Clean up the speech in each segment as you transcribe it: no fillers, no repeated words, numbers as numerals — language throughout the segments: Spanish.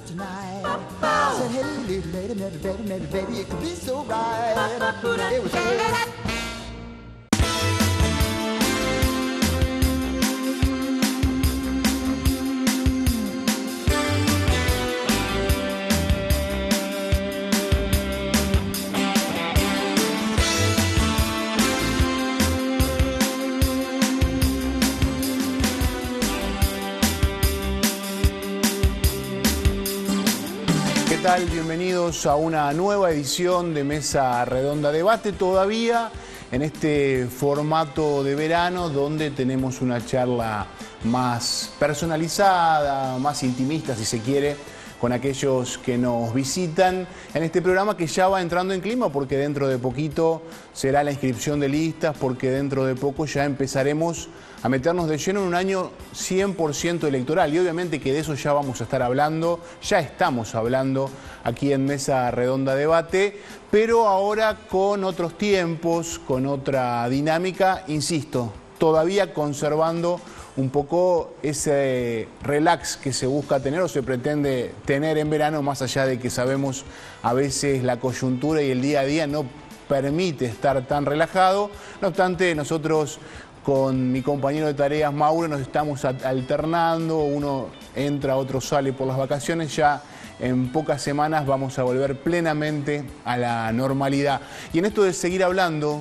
tonight. Said, hey, little lady, baby, it could be so right. It was ¿Qué tal? Bienvenidos a una nueva edición de Mesa Redonda Debate, todavía en este formato de verano donde tenemos una charla más personalizada, más intimista si se quiere, con aquellos que nos visitan en este programa que ya va entrando en clima porque dentro de poquito será la inscripción de listas, porque dentro de poco ya empezaremos a meternos de lleno en un año 100% electoral y obviamente que de eso ya vamos a estar hablando, ya estamos hablando aquí en Mesa Redonda Debate, pero ahora con otros tiempos, con otra dinámica, insisto, todavía conservando un poco ese relax que se busca tener o se pretende tener en verano, más allá de que sabemos a veces la coyuntura y el día a día no permite estar tan relajado. No obstante, nosotros con mi compañero de tareas Mauro nos estamos alternando, uno entra, otro sale por las vacaciones, ya en pocas semanas vamos a volver plenamente a la normalidad. Y en esto de seguir hablando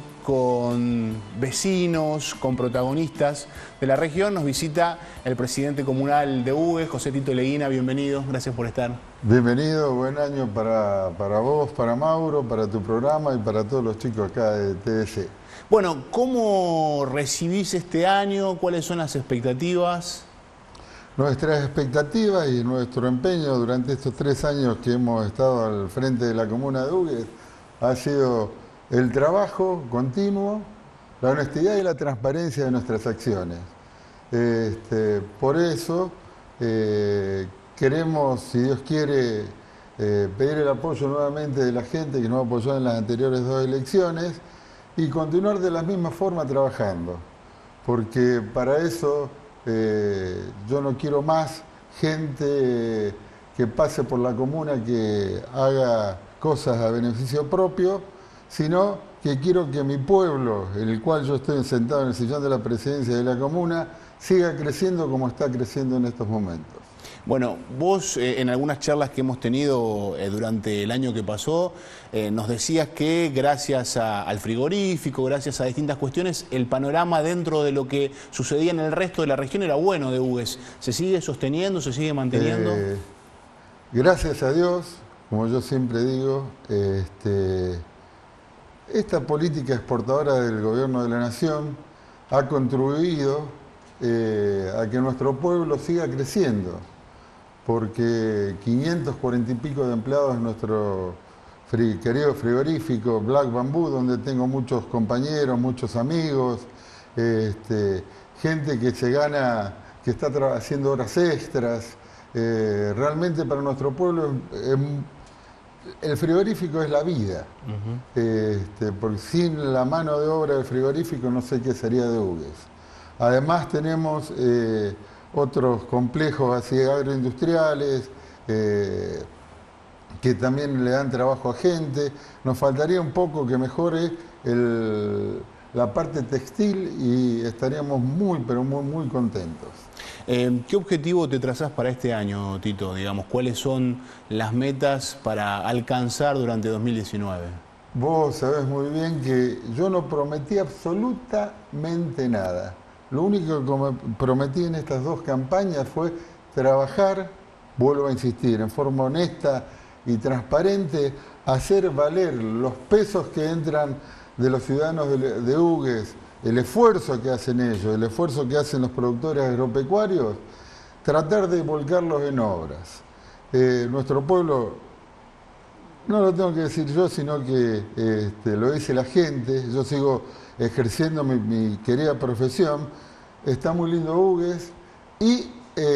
con vecinos, con protagonistas de la región, nos visita el presidente comunal de Hugues, José Tito Leguina. Bienvenido, gracias por estar. Bienvenido, buen año para vos, para Mauro, para tu programa y para todos los chicos acá de TDC. Bueno, ¿cómo recibís este año? ¿Cuáles son las expectativas? Nuestras expectativas y nuestro empeño durante estos 3 años que hemos estado al frente de la comuna de Hugues ha sido el trabajo continuo, la honestidad y la transparencia de nuestras acciones. Por eso queremos, si Dios quiere, pedir el apoyo nuevamente de la gente que nos apoyó en las anteriores 2 elecciones y continuar de la misma forma trabajando, porque para eso yo no quiero más gente que pase por la comuna que haga cosas a beneficio propio, sino que quiero que mi pueblo, en el cual yo estoy sentado en el sillón de la presidencia de la comuna, siga creciendo como está creciendo en estos momentos. Bueno, vos en algunas charlas que hemos tenido durante el año que pasó, nos decías que gracias al frigorífico, gracias a distintas cuestiones, el panorama dentro de lo que sucedía en el resto de la región era bueno de Hugues. ¿Se sigue sosteniendo, se sigue manteniendo? Gracias a Dios, como yo siempre digo, esta política exportadora del gobierno de la nación ha contribuido a que nuestro pueblo siga creciendo, porque 540 y pico de empleados en nuestro querido frigorífico Black Bamboo, donde tengo muchos compañeros, muchos amigos, gente que se gana, que está haciendo horas extras. Realmente para nuestro pueblo el frigorífico es la vida, porque sin la mano de obra del frigorífico no sé qué sería de Hugues. Además tenemos otros complejos así agroindustriales que también le dan trabajo a gente. Nos faltaría un poco que mejore la parte textil y estaríamos muy, pero muy contentos. ¿Qué objetivo te trazás para este año, Tito? Digamos, ¿cuáles son las metas para alcanzar durante 2019? Vos sabés muy bien que yo no prometí absolutamente nada. Lo único que me prometí en estas 2 campañas fue trabajar, vuelvo a insistir, en forma honesta y transparente, hacer valer los pesos que entran de los ciudadanos de Hugues, el esfuerzo que hacen ellos, el esfuerzo que hacen los productores agropecuarios, tratar de volcarlos en obras. Nuestro pueblo, no lo tengo que decir yo, sino que lo dice la gente, yo sigo ejerciendo mi querida profesión, está muy lindo Hugues y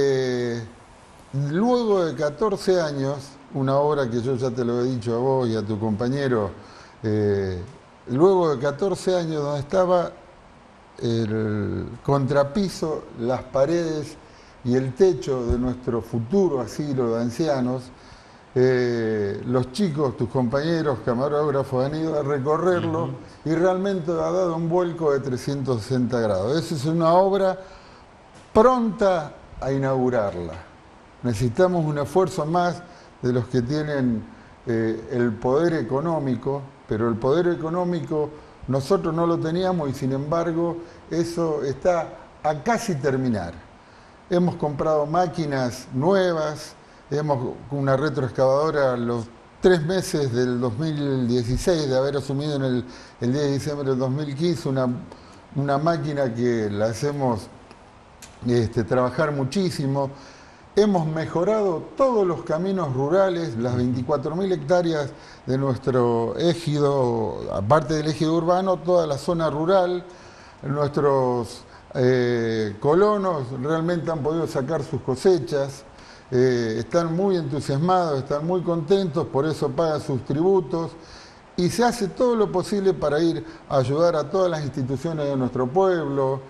luego de 14 años, una obra que yo ya te lo he dicho a vos y a tu compañero, luego de 14 años donde estaba el contrapiso, las paredes y el techo de nuestro futuro asilo de ancianos. Los chicos, tus compañeros, camarógrafos, han ido a recorrerlo y realmente ha dado un vuelco de 360 grados. Esa es una obra pronta a inaugurarla. Necesitamos un esfuerzo más de los que tienen el poder económico, pero el poder económico nosotros no lo teníamos y sin embargo eso está a casi terminar. Hemos comprado máquinas nuevas, una retroexcavadora a los 3 meses del 2016, de haber asumido en el 10 de diciembre del 2015, una máquina que la hacemos trabajar muchísimo. Hemos mejorado todos los caminos rurales, las 24.000 hectáreas de nuestro ejido, aparte del ejido urbano, toda la zona rural. Nuestros colonos realmente han podido sacar sus cosechas, están muy entusiasmados, están muy contentos, por eso pagan sus tributos y se hace todo lo posible para ir a ayudar a todas las instituciones de nuestro pueblo,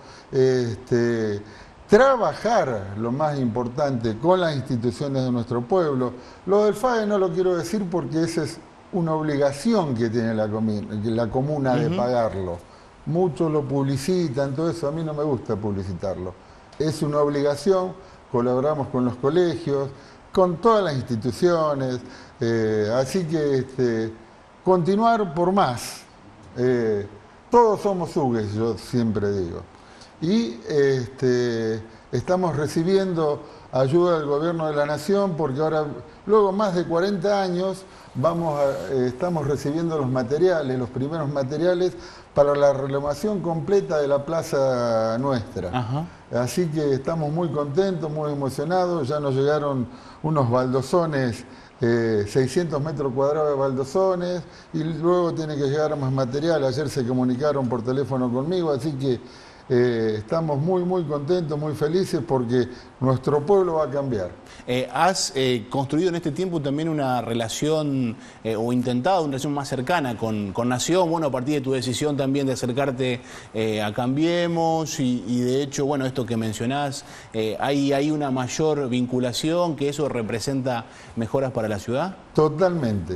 trabajar, lo más importante, con las instituciones de nuestro pueblo. Lo del FAE no lo quiero decir porque esa es una obligación que tiene la comuna de pagarlo. Muchos lo publicitan, todo eso, a mí no me gusta publicitarlo. Es una obligación, colaboramos con los colegios, con todas las instituciones, así que continuar por más. Todos somos UGES, yo siempre digo. Y estamos recibiendo ayuda del Gobierno de la Nación porque ahora, luego más de 40 años, estamos recibiendo los materiales, los primeros materiales para la renovación completa de la plaza nuestra. Así que estamos muy contentos, muy emocionados, ya nos llegaron unos baldosones, 600 metros cuadrados de baldosones, y luego tiene que llegar más material. Ayer se comunicaron por teléfono conmigo, así que estamos muy, muy contentos, muy felices porque nuestro pueblo va a cambiar. Has construido en este tiempo también una relación, o intentado una relación más cercana con Nación, bueno, a partir de tu decisión también de acercarte a Cambiemos y de hecho, bueno, esto que mencionás, hay una mayor vinculación, que eso representa mejoras para la ciudad. Totalmente.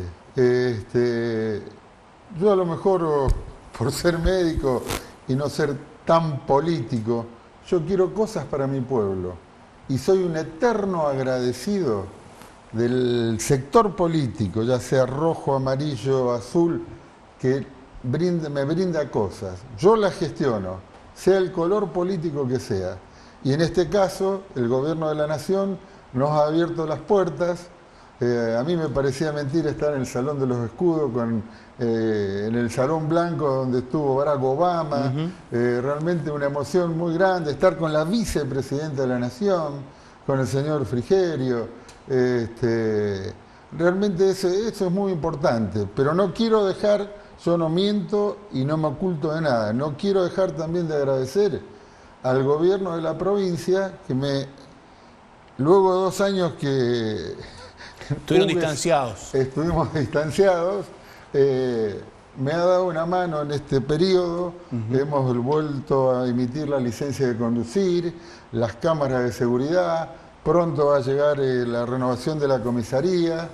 Yo a lo mejor, por ser médico y no ser tan político, yo quiero cosas para mi pueblo y soy un eterno agradecido del sector político, ya sea rojo, amarillo, azul, que me brinda cosas. Yo las gestiono, sea el color político que sea. Y en este caso, el Gobierno de la Nación nos ha abierto las puertas. A mí me parecía mentira estar en el Salón de los Escudos, en el Salón Blanco donde estuvo Barack Obama, realmente una emoción muy grande, estar con la vicepresidenta de la Nación, con el señor Frigerio, realmente eso es muy importante, pero no quiero dejar, yo no miento y no me oculto de nada, no quiero dejar también de agradecer al gobierno de la provincia que luego de 2 años que estuvieron distanciados. Estuvimos distanciados. Me ha dado una mano en este periodo. Hemos vuelto a emitir la licencia de conducir, las cámaras de seguridad. Pronto va a llegar la renovación de la comisaría.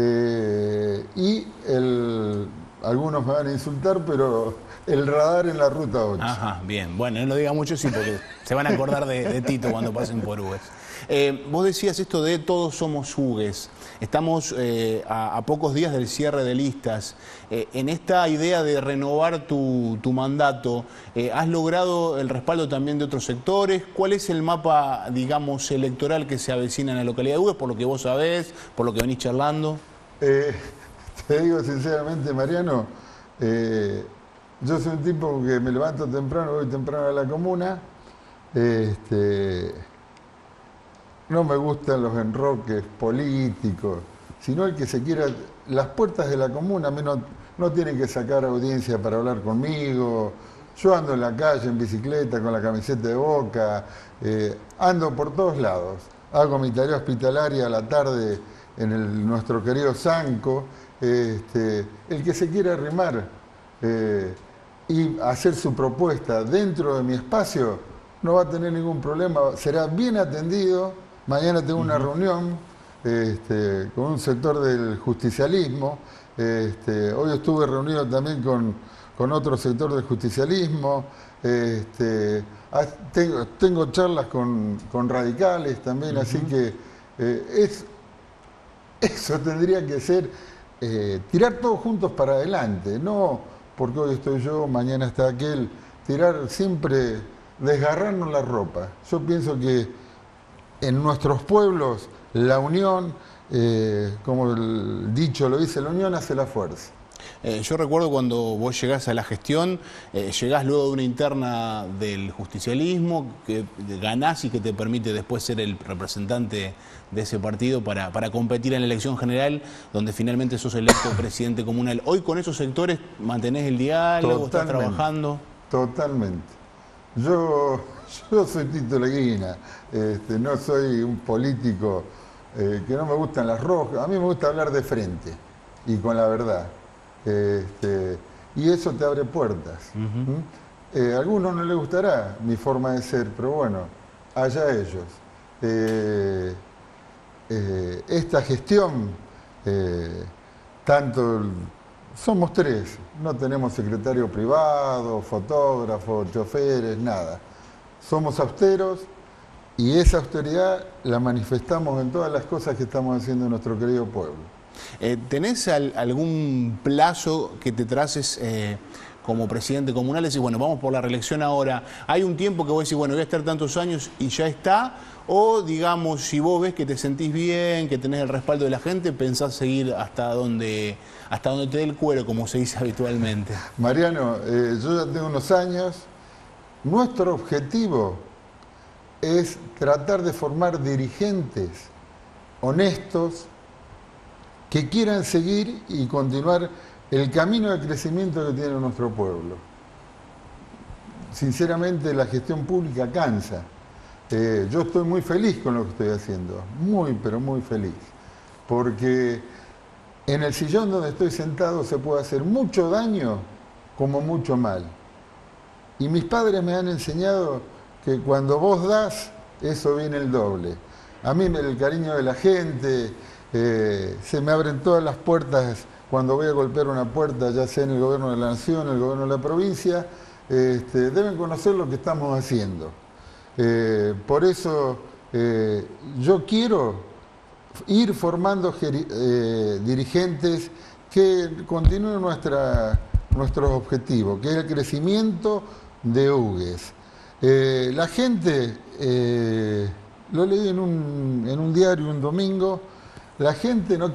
Y algunos me van a insultar, pero el radar en la ruta 8. Ajá, bien. Bueno, no lo diga mucho, sí, porque se van a acordar de Tito cuando pasen por UGES. Vos decías esto de todos somos UGES. Estamos a pocos días del cierre de listas. En esta idea de renovar tu mandato, ¿has logrado el respaldo también de otros sectores? ¿Cuál es el mapa, digamos, electoral que se avecina en la localidad de UGES, por lo que vos sabés, por lo que venís charlando? Te digo sinceramente, Mariano, yo soy un tipo que me levanto temprano, voy temprano a la comuna. No me gustan los enroques políticos, sino el que se quiera. Las puertas de la comuna a mí no tienen que sacar audiencia para hablar conmigo. Yo ando en la calle en bicicleta con la camiseta de Boca, ando por todos lados. Hago mi tarea hospitalaria a la tarde en nuestro querido Sanco. El que se quiera arrimar y hacer su propuesta dentro de mi espacio, no va a tener ningún problema, será bien atendido. Mañana tengo una reunión con un sector del justicialismo. Hoy estuve reunido también con otro sector del justicialismo. Tengo charlas con radicales también, así que eso tendría que ser tirar todos juntos para adelante, no porque hoy estoy yo, mañana está aquel, tirar siempre, desgarrarnos la ropa. Yo pienso que en nuestros pueblos la unión, como el dicho lo dice, la unión hace la fuerza. Yo recuerdo cuando vos llegás a la gestión, llegás luego de una interna del justicialismo, que ganás y que te permite después ser el representante de ese partido para competir en la elección general, donde finalmente sos electo presidente comunal. Hoy con esos sectores mantenés el diálogo, estás trabajando. Totalmente. Yo soy Tito Leguina, no soy un político que no me gustan las roscas, a mí me gusta hablar de frente y con la verdad. Y eso te abre puertas. A algunos no les gustará mi forma de ser, pero bueno, allá ellos. Esta gestión, somos tres, no tenemos secretario privado, fotógrafo, choferes, nada. Somos austeros y esa austeridad la manifestamos en todas las cosas que estamos haciendo en nuestro querido pueblo. ¿Tenés algún plazo que te traces como presidente comunal? Decís, bueno, vamos por la reelección ahora. ¿Hay un tiempo que vos decís, bueno, voy a estar tantos años y ya está? O, digamos, si vos ves que te sentís bien, que tenés el respaldo de la gente, pensás seguir hasta donde te dé el cuero, como se dice habitualmente. Mariano, yo ya tengo unos años. Nuestro objetivo es tratar de formar dirigentes honestos, que quieran seguir y continuar el camino de crecimiento que tiene nuestro pueblo. Sinceramente, la gestión pública cansa. Yo estoy muy feliz con lo que estoy haciendo, muy, pero muy feliz, porque en el sillón donde estoy sentado se puede hacer mucho daño como mucho mal. Y mis padres me han enseñado que cuando vos das, eso viene el doble. A mí el cariño de la gente, se me abren todas las puertas cuando voy a golpear una puerta, ya sea en el gobierno de la nación, el gobierno de la provincia, deben conocer lo que estamos haciendo. Por eso yo quiero ir formando dirigentes que continúen nuestros objetivos, que es el crecimiento de UGES. La gente, lo leí en un diario un domingo, la gente no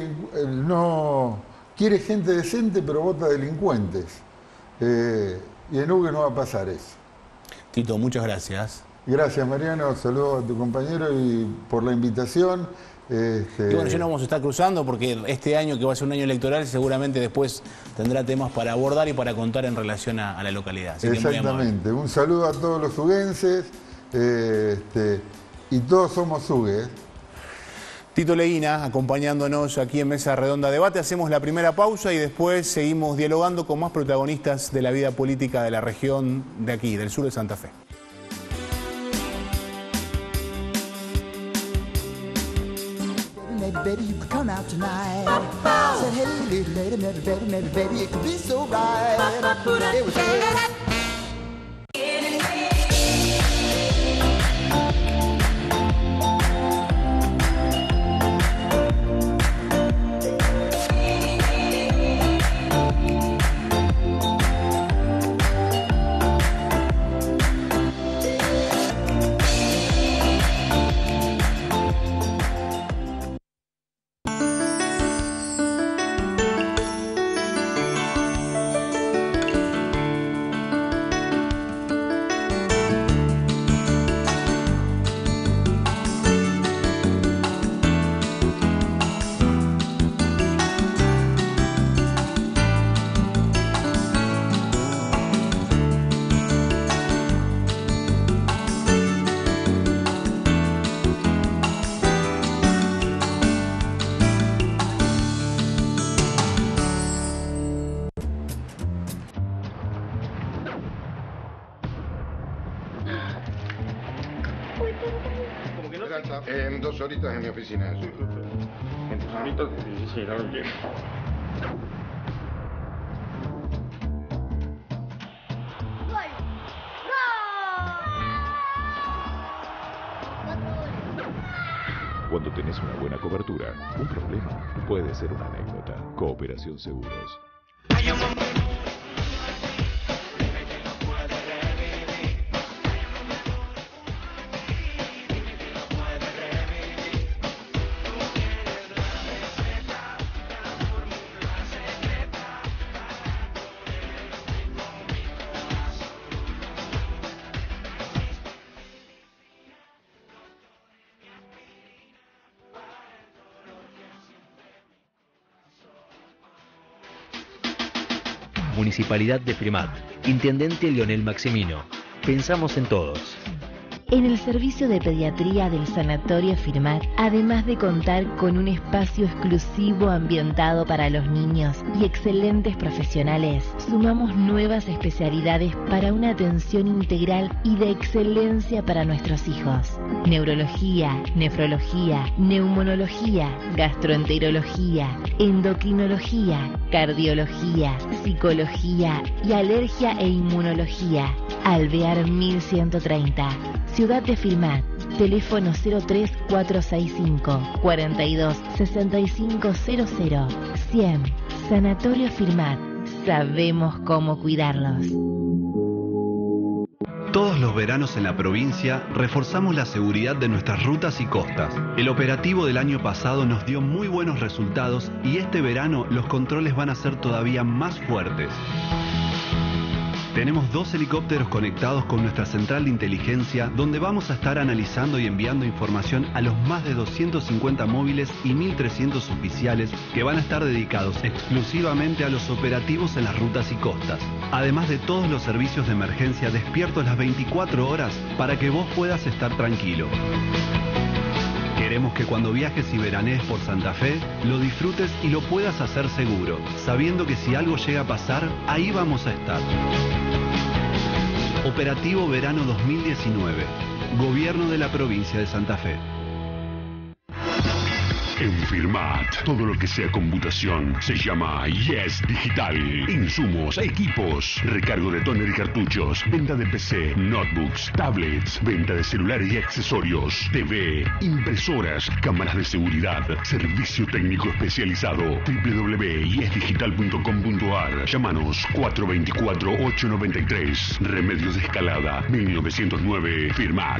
quiere gente decente, pero vota delincuentes. Y en UGES no va a pasar eso. Tito, muchas gracias. Gracias, Mariano. Saludos a tu compañero y por la invitación. Y bueno, ya nos vamos a estar cruzando porque este año, que va a ser un año electoral, seguramente después tendrá temas para abordar y para contar en relación a la localidad. Así exactamente. Un saludo a todos los huguenses y todos somos hugues. Tito Leguina, acompañándonos aquí en Mesa Redonda Debate. Hacemos la primera pausa y después seguimos dialogando con más protagonistas de la vida política de la región de aquí, del sur de Santa Fe. Baby, you could come out tonight. Said, hey, little lady, baby, it could be so right. It was En 2 horitas en mi oficina. En 2 horitas, sí, no lo llego. Cuando tenés una buena cobertura, un problema puede ser una anécdota. Cooperación Seguros. Municipalidad de Firmat. Intendente Leonel Maximino. Pensamos en todos. En el servicio de pediatría del Sanatorio Firmat, además de contar con un espacio exclusivo ambientado para los niños y excelentes profesionales, sumamos nuevas especialidades para una atención integral y de excelencia para nuestros hijos. Neurología, nefrología, neumonología, gastroenterología, endocrinología, cardiología, psicología y alergia e inmunología. Alvear 1130. Ciudad de Firmat, teléfono 03465 42 6500. 100. Sanatorio Firmat. Sabemos cómo cuidarlos. Todos los veranos en la provincia reforzamos la seguridad de nuestras rutas y costas. El operativo del año pasado nos dio muy buenos resultados y este verano los controles van a ser todavía más fuertes. Tenemos 2 helicópteros conectados con nuestra central de inteligencia, donde vamos a estar analizando y enviando información a los más de 250 móviles y 1.300 oficiales que van a estar dedicados exclusivamente a los operativos en las rutas y costas. Además de todos los servicios de emergencia despiertos las 24 horas para que vos puedas estar tranquilo. Queremos que cuando viajes y veranees por Santa Fe, lo disfrutes y lo puedas hacer seguro, sabiendo que si algo llega a pasar, ahí vamos a estar. Operativo Verano 2019. Gobierno de la provincia de Santa Fe. En Firmat, todo lo que sea computación se llama Yes Digital. Insumos, equipos, recargo de tóner y cartuchos, venta de PC, notebooks, tablets, venta de celulares y accesorios, TV, impresoras, cámaras de seguridad, servicio técnico especializado. www.yesdigital.com.ar. Llámanos 424-893. Remedios de Escalada, 1909. Firmat.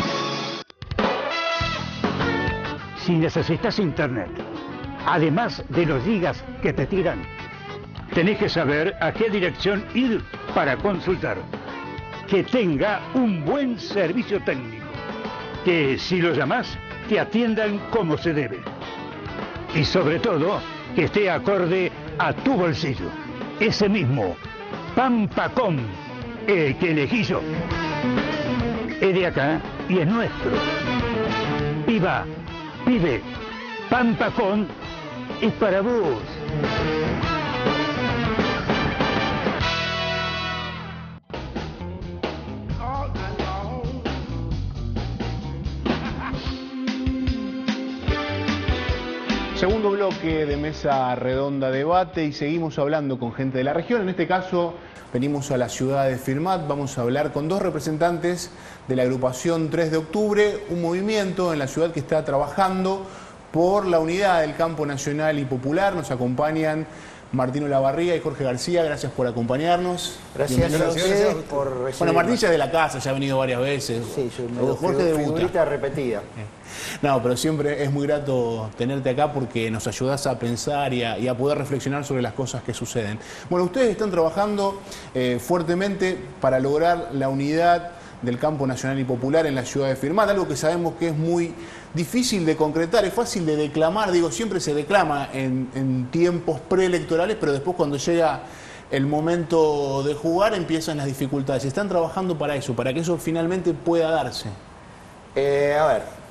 Si necesitas internet, además de los gigas que te tiran, tenés que saber a qué dirección ir para consultar. Que tenga un buen servicio técnico. Que si lo llamás, te atiendan como se debe. Y sobre todo, que esté acorde a tu bolsillo. Ese mismo, Pampacom, el que elegí yo. Es de acá y es nuestro. ¡Viva! Pibe, Pampacom es para vos. Segundo bloque de Mesa Redonda Debate y seguimos hablando con gente de la región. En este caso venimos a la ciudad de Firmat, vamos a hablar con 2 representantes de la agrupación 3 de octubre, un movimiento en la ciudad que está trabajando por la unidad del campo nacional y popular. Nos acompañan Martín Olavarría y Jorge García, gracias por acompañarnos. Gracias a ustedes por recibirnos. Bueno, Martín ya es de la casa, ya ha venido varias veces. Sí, yo me Jorge de figurita repetida. No, pero siempre es muy grato tenerte acá porque nos ayudás a pensar y a poder reflexionar sobre las cosas que suceden. Bueno, ustedes están trabajando fuertemente para lograr la unidad del campo nacional y popular en la ciudad de Firmat, algo que sabemos que es muy difícil de concretar, es fácil de declamar, digo, siempre se declama en tiempos preelectorales, pero después cuando llega el momento de jugar empiezan las dificultades. Están trabajando para eso, para que eso finalmente pueda darse. A ver,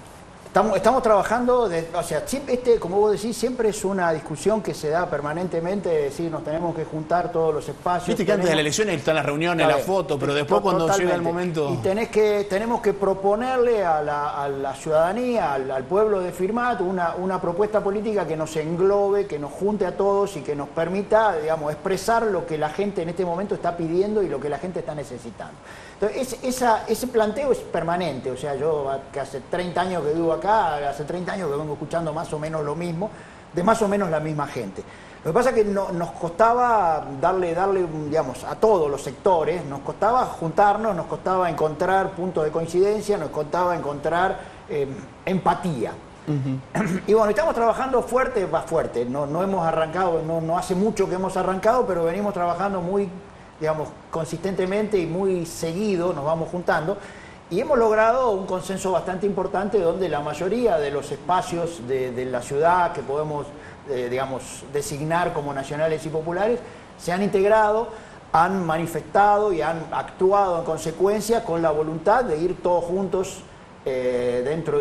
Estamos trabajando, o sea, como vos decís, siempre es una discusión que se da permanentemente, es decir, nos tenemos que juntar todos los espacios. Viste que antes de la elección están las reuniones, la foto, pero después cuando llega el momento... Y tenemos que proponerle a la ciudadanía, al pueblo de Firmat, una propuesta política que nos englobe, que nos junte a todos y que nos permita, digamos, expresar lo que la gente en este momento está pidiendo y lo que la gente está necesitando. Entonces, ese planteo es permanente, o sea, yo que hace 30 años que vivo acá, hace 30 años que vengo escuchando más o menos lo mismo, de más o menos la misma gente. Lo que pasa es que nos costaba darle, digamos, a todos los sectores, nos costaba juntarnos, nos costaba encontrar puntos de coincidencia, nos costaba encontrar empatía. Y bueno, estamos trabajando fuerte, no hemos arrancado, no hace mucho que hemos arrancado, pero venimos trabajando muy, digamos, consistentemente y muy seguido, nos vamos juntando, y hemos logrado un consenso bastante importante donde la mayoría de los espacios de la ciudad que podemos, digamos, designar como nacionales y populares, se han integrado, han manifestado y han actuado en consecuencia con la voluntad de ir todos juntos dentro de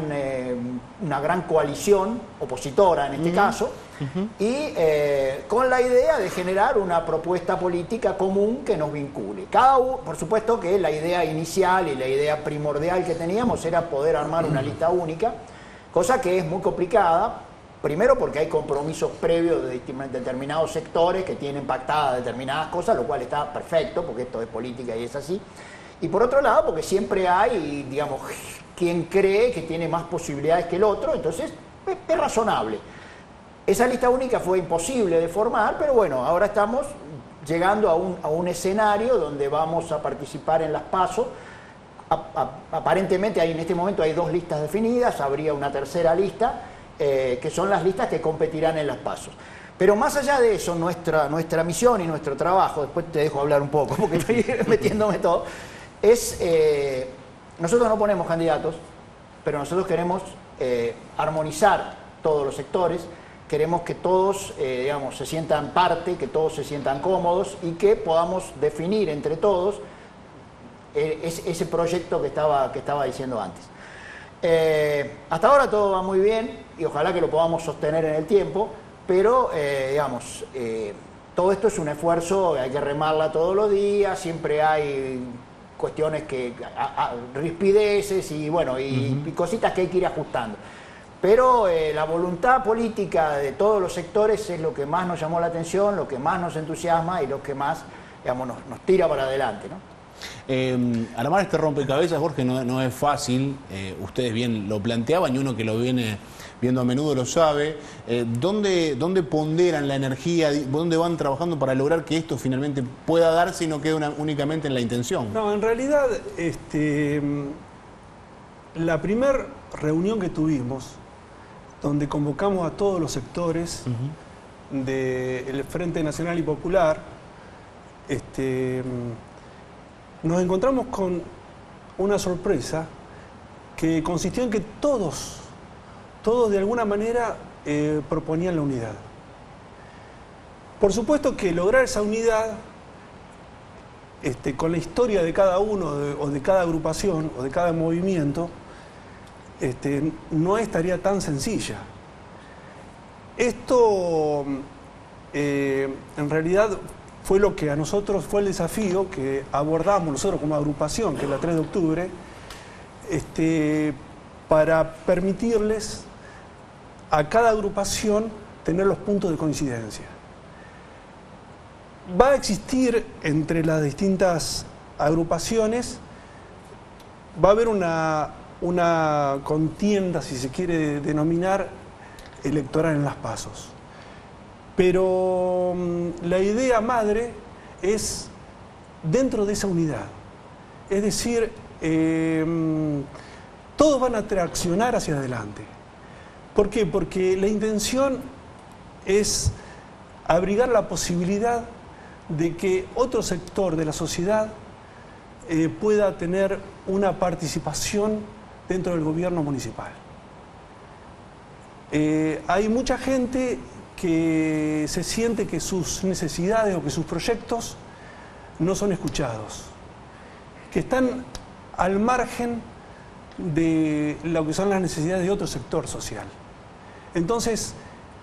una gran coalición opositora en este caso, y con la idea de generar una propuesta política común que nos vincule. Por supuesto que la idea inicial y la idea primordial que teníamos era poder armar una lista única, cosa que es muy complicada, primero porque hay compromisos previos de determinados sectores que tienen pactadas determinadas cosas, lo cual está perfecto, porque esto es política y es así. Y por otro lado, porque siempre hay, digamos, quien cree que tiene más posibilidades que el otro, entonces es razonable. Esa lista única fue imposible de formar, pero bueno, ahora estamos llegando a un escenario donde vamos a participar en las PASO. Aparentemente en este momento hay 2 listas definidas, habría una tercera lista, que son las listas que competirán en las PASO. Pero más allá de eso, nuestra misión y nuestro trabajo, después te dejo hablar un poco, porque estoy metiéndome todo, nosotros no ponemos candidatos, pero nosotros queremos armonizar todos los sectores, queremos que todos, digamos, se sientan parte, que todos se sientan cómodos y que podamos definir entre todos ese proyecto que estaba diciendo antes. Hasta ahora todo va muy bien y ojalá que lo podamos sostener en el tiempo, pero, digamos, todo esto es un esfuerzo, hay que remarla todos los días, siempre hay cuestiones rispideces y bueno, y cositas que hay que ir ajustando. Pero la voluntad política de todos los sectores es lo que más nos llamó la atención, lo que más nos entusiasma y lo que más, digamos, nos tira para adelante, ¿no? Armar este rompecabezas, Jorge, no es fácil, ustedes bien lo planteaban y uno que lo viene viendo a menudo lo sabe. ¿Dónde ponderan la energía, dónde van trabajando para lograr que esto finalmente pueda darse y no quede únicamente en la intención? No, en realidad, la primera reunión que tuvimos, donde convocamos a todos los sectores del Frente Nacional y Popular, nos encontramos con una sorpresa que consistió en que todos de alguna manera proponían la unidad. Por supuesto que lograr esa unidad con la historia de cada uno o de cada agrupación o de cada movimiento no es tarea tan sencilla. Esto en realidad fue lo que a nosotros fue el desafío que abordamos nosotros como agrupación, que es la 3 de octubre, para permitirles a cada agrupación tener los puntos de coincidencia. Va a existir entre las distintas agrupaciones, va a haber una contienda, si se quiere denominar, electoral en las PASOs. Pero la idea madre es dentro de esa unidad. Es decir, todos van a traccionar hacia adelante. ¿Por qué? Porque la intención es abrigar la posibilidad de que otro sector de la sociedad pueda tener una participación dentro del gobierno municipal. Hay mucha gente que se siente que sus necesidades o que sus proyectos no son escuchados, que están al margen de lo que son las necesidades de otro sector social. Entonces,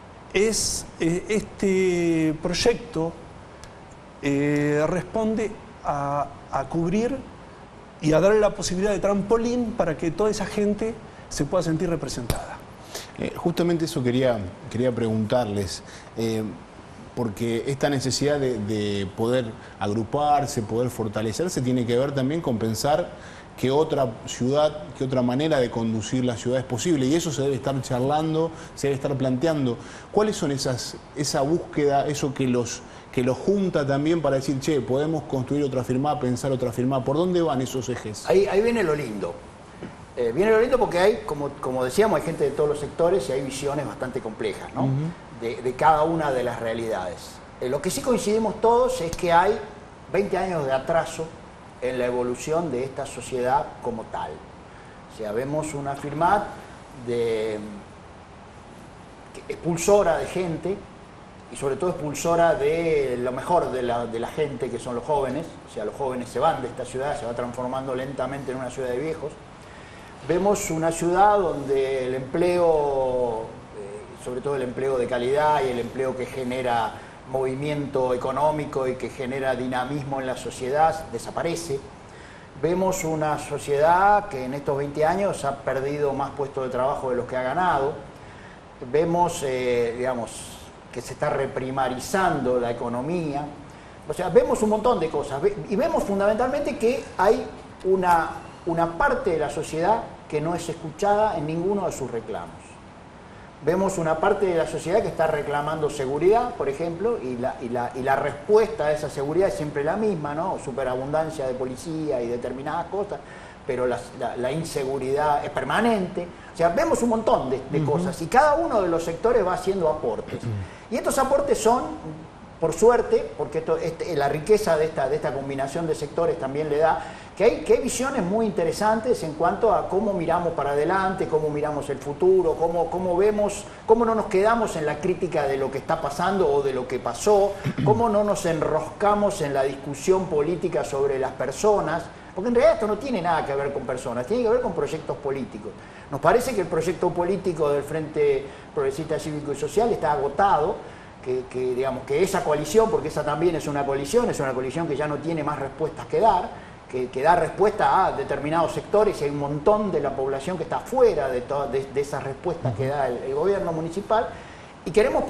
este proyecto responde a cubrir y a darle la posibilidad de trampolín para que toda esa gente se pueda sentir representada. Justamente eso quería preguntarles, porque esta necesidad de poder agruparse, poder fortalecerse, tiene que ver también con pensar que otra ciudad, que otra manera de conducir la ciudad es posible, y eso se debe estar charlando, se debe estar planteando. ¿Cuáles son esa búsqueda, eso que los junta también para decir, che, podemos construir otra firma, pensar otra firma? ¿Por dónde van esos ejes? Ahí viene lo lindo. Viene lo lindo porque hay, como decíamos, hay gente de todos los sectores y hay visiones bastante complejas, ¿no? De cada una de las realidades. Lo que sí coincidimos todos es que hay 20 años de atraso en la evolución de esta sociedad como tal. O sea, vemos una firma expulsora de gente y sobre todo expulsora de lo mejor de la gente, que son los jóvenes. O sea, los jóvenes se van de esta ciudad, se va transformando lentamente en una ciudad de viejos. Vemos una ciudad donde el empleo, sobre todo el empleo de calidad y el empleo que genera movimiento económico y que genera dinamismo en la sociedad, desaparece. Vemos una sociedad que en estos 20 años ha perdido más puestos de trabajo de los que ha ganado. Vemos, digamos, que se está reprimarizando la economía. O sea, vemos un montón de cosas. Y vemos fundamentalmente que hay una parte de la sociedad que no es escuchada en ninguno de sus reclamos. Vemos una parte de la sociedad que está reclamando seguridad, por ejemplo, y la respuesta a esa seguridad es siempre la misma, ¿no? Superabundancia de policía y determinadas cosas, pero la inseguridad es permanente. O sea, vemos un montón de cosas y cada uno de los sectores va haciendo aportes. Y estos aportes son, por suerte, porque la riqueza de esta combinación de sectores también le da, que hay visiones muy interesantes en cuanto a cómo miramos para adelante, cómo miramos el futuro, cómo vemos, cómo no nos quedamos en la crítica de lo que está pasando o de lo que pasó, cómo no nos enroscamos en la discusión política sobre las personas, porque en realidad esto no tiene nada que ver con personas, tiene que ver con proyectos políticos. Nos parece que el proyecto político del Frente Progresista Cívico y Social está agotado, digamos, que esa coalición, porque esa también es una coalición que ya no tiene más respuestas que dar, que da respuesta a determinados sectores y hay un montón de la población que está fuera de esas respuestas que da el gobierno municipal, y queremos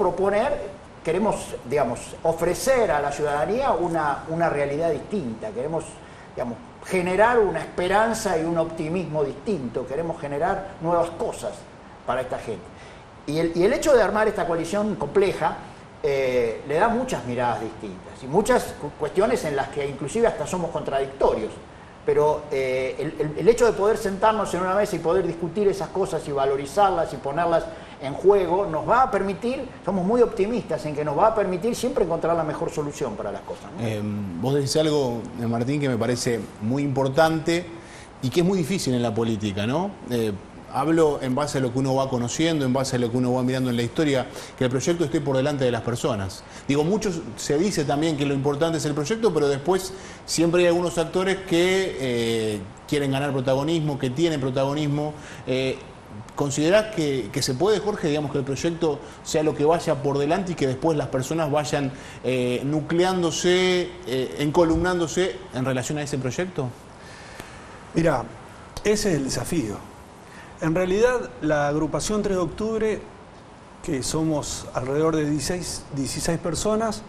digamos, ofrecer a la ciudadanía una realidad distinta, queremos, digamos, generar una esperanza y un optimismo distinto, queremos generar nuevas cosas para esta gente. Y el hecho de armar esta coalición compleja le da muchas miradas distintas y muchas cuestiones en las que inclusive hasta somos contradictorios, pero el hecho de poder sentarnos en una mesa y poder discutir esas cosas y valorizarlas y ponerlas en juego nos va a permitir, somos muy optimistas en que nos va a permitir siempre encontrar la mejor solución para las cosas, ¿no? Vos decís algo, Martín, que me parece muy importante y que es muy difícil en la política, ¿no? Hablo en base a lo que uno va conociendo, en base a lo que uno va mirando en la historia, que el proyecto esté por delante de las personas. Digo, muchos se dice también que lo importante es el proyecto, pero después siempre hay algunos actores que quieren ganar protagonismo, que tienen protagonismo. ¿Considerás que se puede, Jorge, digamos, que el proyecto sea lo que vaya por delante y que después las personas vayan nucleándose, encolumnándose en relación a ese proyecto? Mira, ese es el desafío. En realidad, la agrupación 3 de octubre, que somos alrededor de 16 personas,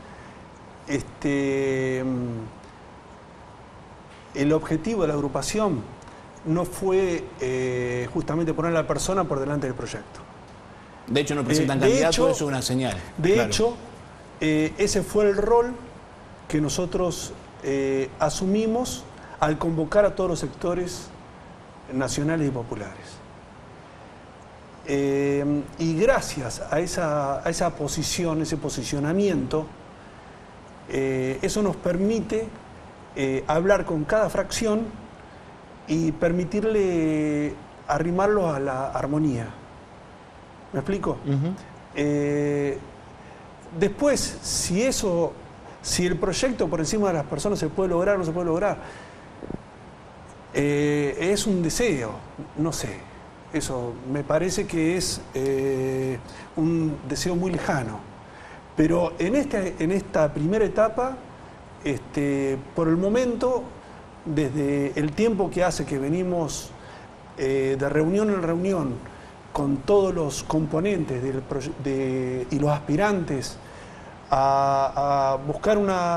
el objetivo de la agrupación no fue justamente poner a la persona por delante del proyecto. De hecho, no presentan candidatos, eso es una señal. De hecho, ese fue el rol que nosotros asumimos al convocar a todos los sectores nacionales y populares. Y gracias a esa posición, ese posicionamiento, eso nos permite hablar con cada fracción y permitirle arrimarlo a la armonía. ¿Me explico? Después, si el proyecto por encima de las personas se puede lograr o no se puede lograr, es un deseo, no sé. Eso me parece que es un deseo muy lejano. Pero en esta primera etapa, por el momento, desde el tiempo que hace que venimos de reunión en reunión con todos los componentes y los aspirantes a buscar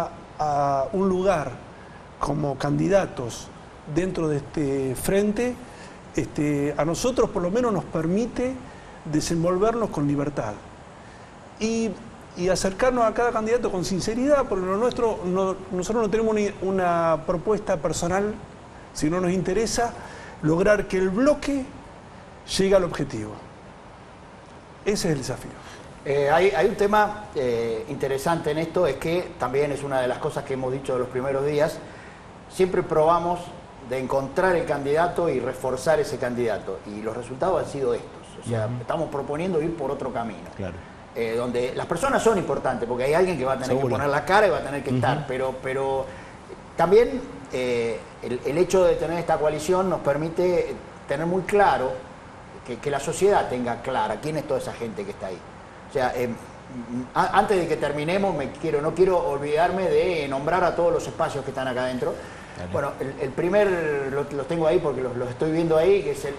un lugar como candidatos dentro de este frente, a nosotros por lo menos nos permite desenvolvernos con libertad y acercarnos a cada candidato con sinceridad, porque nosotros no tenemos una propuesta personal, sino nos interesa lograr que el bloque llegue al objetivo. Ese es el desafío. Hay un tema interesante en esto, es que también es una de las cosas que hemos dicho de los primeros días, siempre probamos de encontrar el candidato y reforzar ese candidato, y los resultados han sido estos. O sea, estamos proponiendo ir por otro camino. Claro. Donde las personas son importantes, porque hay alguien que va a tener que poner la cara y va a tener que estar, pero también el hecho de tener esta coalición nos permite tener muy claro, que la sociedad tenga clara quién es toda esa gente que está ahí. O sea, antes de que terminemos, no quiero olvidarme de nombrar a todos los espacios que están acá adentro. Dale. Bueno, el primer, los tengo ahí porque los estoy viendo ahí, que es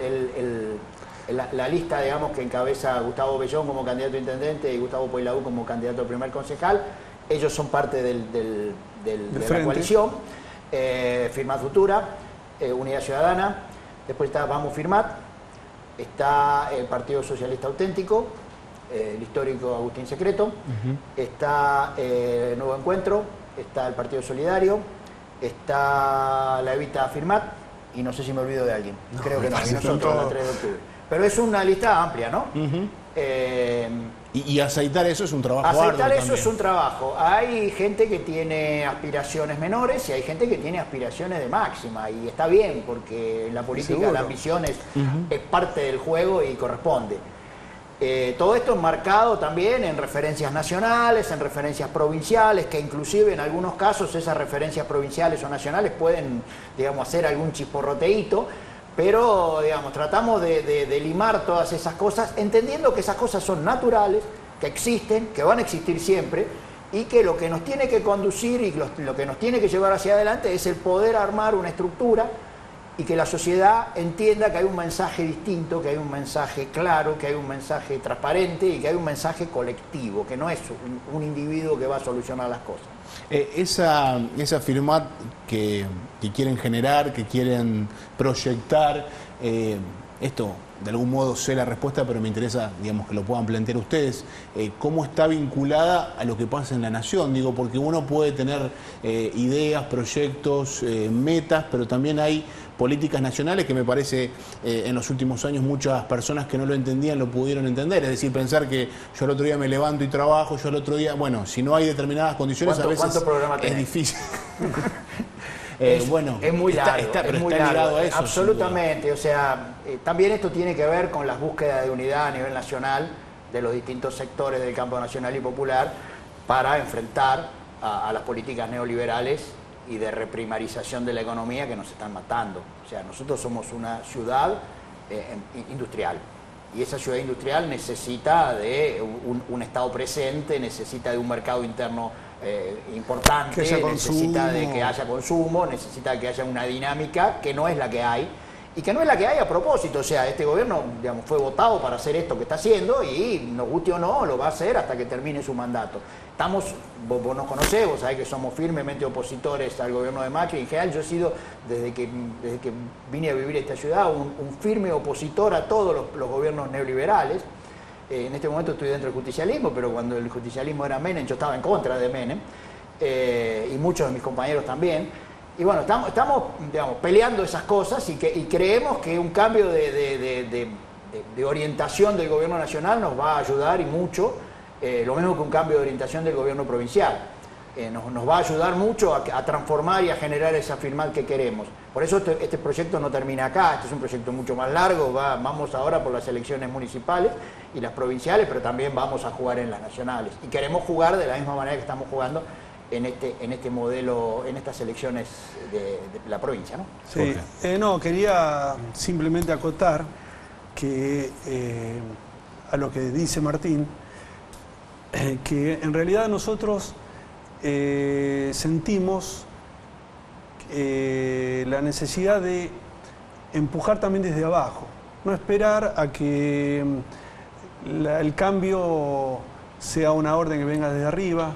la lista, digamos, que encabeza Gustavo Bellón como candidato a intendente y Gustavo Poilaú como candidato a primer concejal. Ellos son parte de la coalición. Firmat Futura, Unidad Ciudadana, después está Vamos Firmat, está el Partido Socialista Auténtico, el histórico Agustín Secreto, está Nuevo Encuentro, está el Partido Solidario, está la Evita Firmat, y no sé si me olvido de alguien. Creo que no, y nosotros el 3 de octubre. Pero es una lista amplia, ¿no? Y aceitar eso es un trabajo arduo. Aceitar eso también. Es un trabajo. Hay gente que tiene aspiraciones menores y hay gente que tiene aspiraciones de máxima. Y está bien, porque en la política la ambición es parte del juego y corresponde. Todo esto enmarcado también en referencias nacionales, en referencias provinciales, que inclusive en algunos casos esas referencias provinciales o nacionales pueden, digamos, hacer algún chisporroteíto. Pero, digamos, tratamos de limar todas esas cosas, entendiendo que esas cosas son naturales, que existen, que van a existir siempre, y que lo que nos tiene que conducir y lo que nos tiene que llevar hacia adelante es el poder armar una estructura y que la sociedad entienda que hay un mensaje distinto, que hay un mensaje claro, que hay un mensaje transparente y que hay un mensaje colectivo, que no es un individuo que va a solucionar las cosas. Esa Firmat que quieren generar, que quieren proyectar, esto de algún modo sé la respuesta, pero me interesa, digamos, que lo puedan plantear ustedes, cómo está vinculada a lo que pasa en la nación. Digo, porque uno puede tener ideas, proyectos, metas, pero también hay políticas nacionales que me parece en los últimos años muchas personas que no lo entendían lo pudieron entender. Es decir, pensar que yo el otro día me levanto y trabajo, yo el otro día, bueno, si no hay determinadas condiciones a veces es difícil. Es muy largo, pero está ligado a eso. Absolutamente, o sea, también esto tiene que ver con las búsquedas de unidad a nivel nacional de los distintos sectores del campo nacional y popular para enfrentar a las políticas neoliberales y de reprimarización de la economía que nos están matando. O sea, nosotros somos una ciudad industrial y esa ciudad industrial necesita de un Estado presente, necesita de un mercado interno importante, necesita de que haya consumo, necesita de que haya una dinámica que no es la que hay y que no es la que hay a propósito. O sea, este gobierno, digamos, fue votado para hacer esto que está haciendo y nos guste o no, lo va a hacer hasta que termine su mandato. Vos nos conocés, vos sabés que somos firmemente opositores al gobierno de Macri. En general yo he sido, desde que vine a vivir a esta ciudad, un firme opositor a todos los gobiernos neoliberales. En este momento estoy dentro del justicialismo, pero cuando el justicialismo era Menem, yo estaba en contra de Menem, y muchos de mis compañeros también. Y bueno, estamos digamos, peleando esas cosas y creemos que un cambio de orientación del gobierno nacional nos va a ayudar y mucho, lo mismo que un cambio de orientación del gobierno provincial. Nos va a ayudar mucho a transformar y a generar esa Firmat que queremos. Por eso este proyecto no termina acá, este es un proyecto mucho más largo, vamos ahora por las elecciones municipales y las provinciales, pero también vamos a jugar en las nacionales. Y queremos jugar de la misma manera que estamos jugando en este modelo, en estas elecciones de la provincia, ¿no? Sí, no, quería simplemente acotar que a lo que dice Martín, que en realidad nosotros sentimos la necesidad de empujar también desde abajo, no esperar a que el cambio sea una orden que venga desde arriba,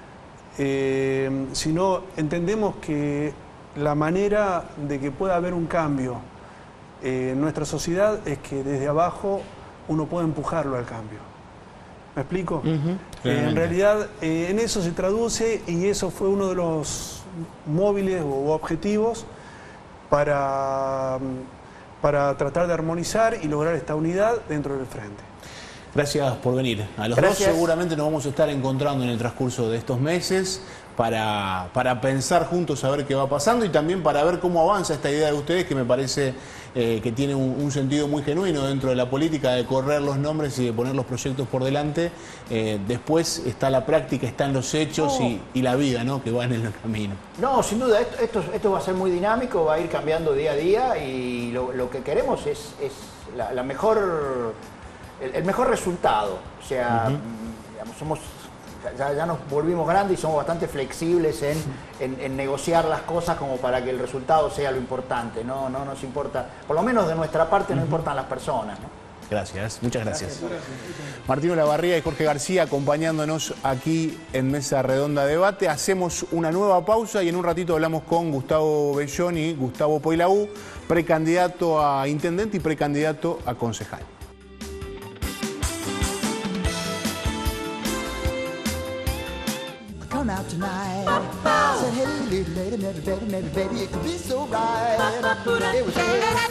sino entendemos que la manera de que pueda haber un cambio en nuestra sociedad es que desde abajo uno puede empujarlo al cambio. ¿Me explico? En realidad en eso se traduce, y eso fue uno de los móviles o objetivos para tratar de armonizar y lograr esta unidad dentro del frente. Gracias por venir. A los dos seguramente nos vamos a estar encontrando en el transcurso de estos meses para pensar juntos a ver qué va pasando y también para ver cómo avanza esta idea de ustedes, que me parece que tiene un sentido muy genuino dentro de la política, de correr los nombres y de poner los proyectos por delante. Después está la práctica, están los hechos y la vida, ¿no?, que va en el camino. No, sin duda, esto va a ser muy dinámico, va a ir cambiando día a día, y lo que queremos es el mejor resultado. O sea, digamos, ya nos volvimos grandes y somos bastante flexibles en negociar las cosas como para que el resultado sea lo importante. No nos importa, por lo menos de nuestra parte, no importan las personas, ¿no? Gracias, muchas gracias. Martín Olavarría y Jorge García acompañándonos aquí en Mesa Redonda Debate. Hacemos una nueva pausa y en un ratito hablamos con Gustavo Bellón y Gustavo Poilaú, precandidato a intendente y precandidato a concejal. Come out tonight. Said, hey, little lady, Mary, baby, it could be so right. It was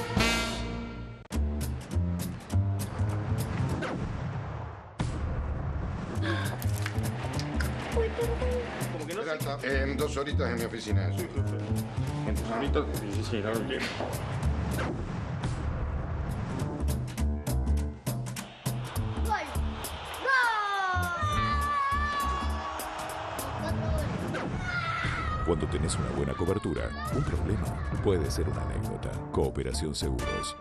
En 2 horitas en mi oficina. En 2 horitas, sí, claro, llego. Cuando tenés una buena cobertura, un problema puede ser una anécdota. Cooperación Seguros.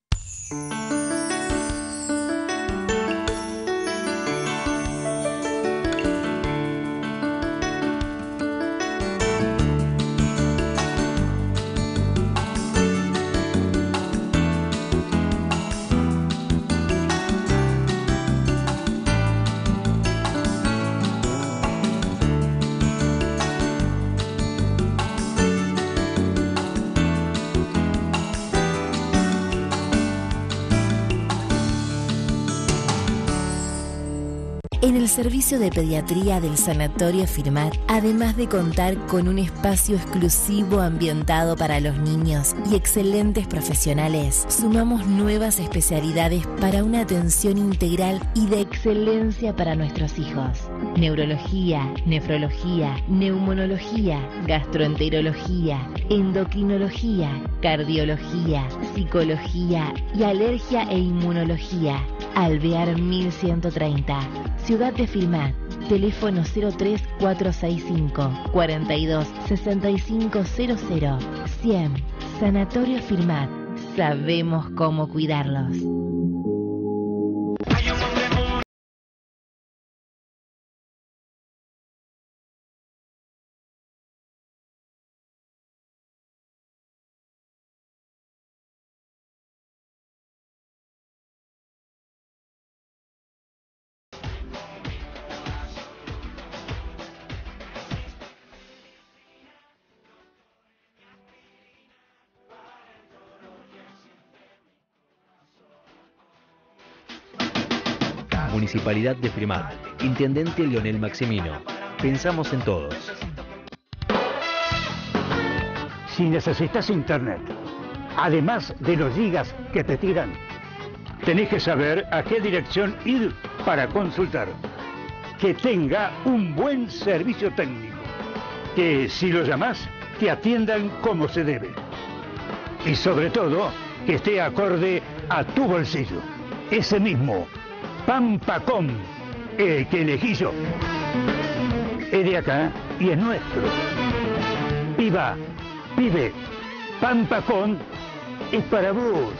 En el servicio de pediatría del Sanatorio Firmat, además de contar con un espacio exclusivo ambientado para los niños y excelentes profesionales, sumamos nuevas especialidades para una atención integral y de excelencia para nuestros hijos. Neurología, nefrología, neumonología, gastroenterología, endocrinología, cardiología, psicología y alergia e inmunología. Alvear 1130, Ciudad de Firmat, teléfono 03465 42 6500. 100, Sanatorio Firmat, sabemos cómo cuidarlos. Municipalidad de Firmat. Intendente Leonel Maximino. Pensamos en todos. Si necesitas internet, además de los gigas que te tiran, tenés que saber a qué dirección ir para consultar. Que tenga un buen servicio técnico. Que si lo llamás, te atiendan como se debe. Y sobre todo, que esté acorde a tu bolsillo. Ese mismo. Pampacom, el que elegí yo. es de acá y es nuestro. Piba, pibe, Pampafón es para vos.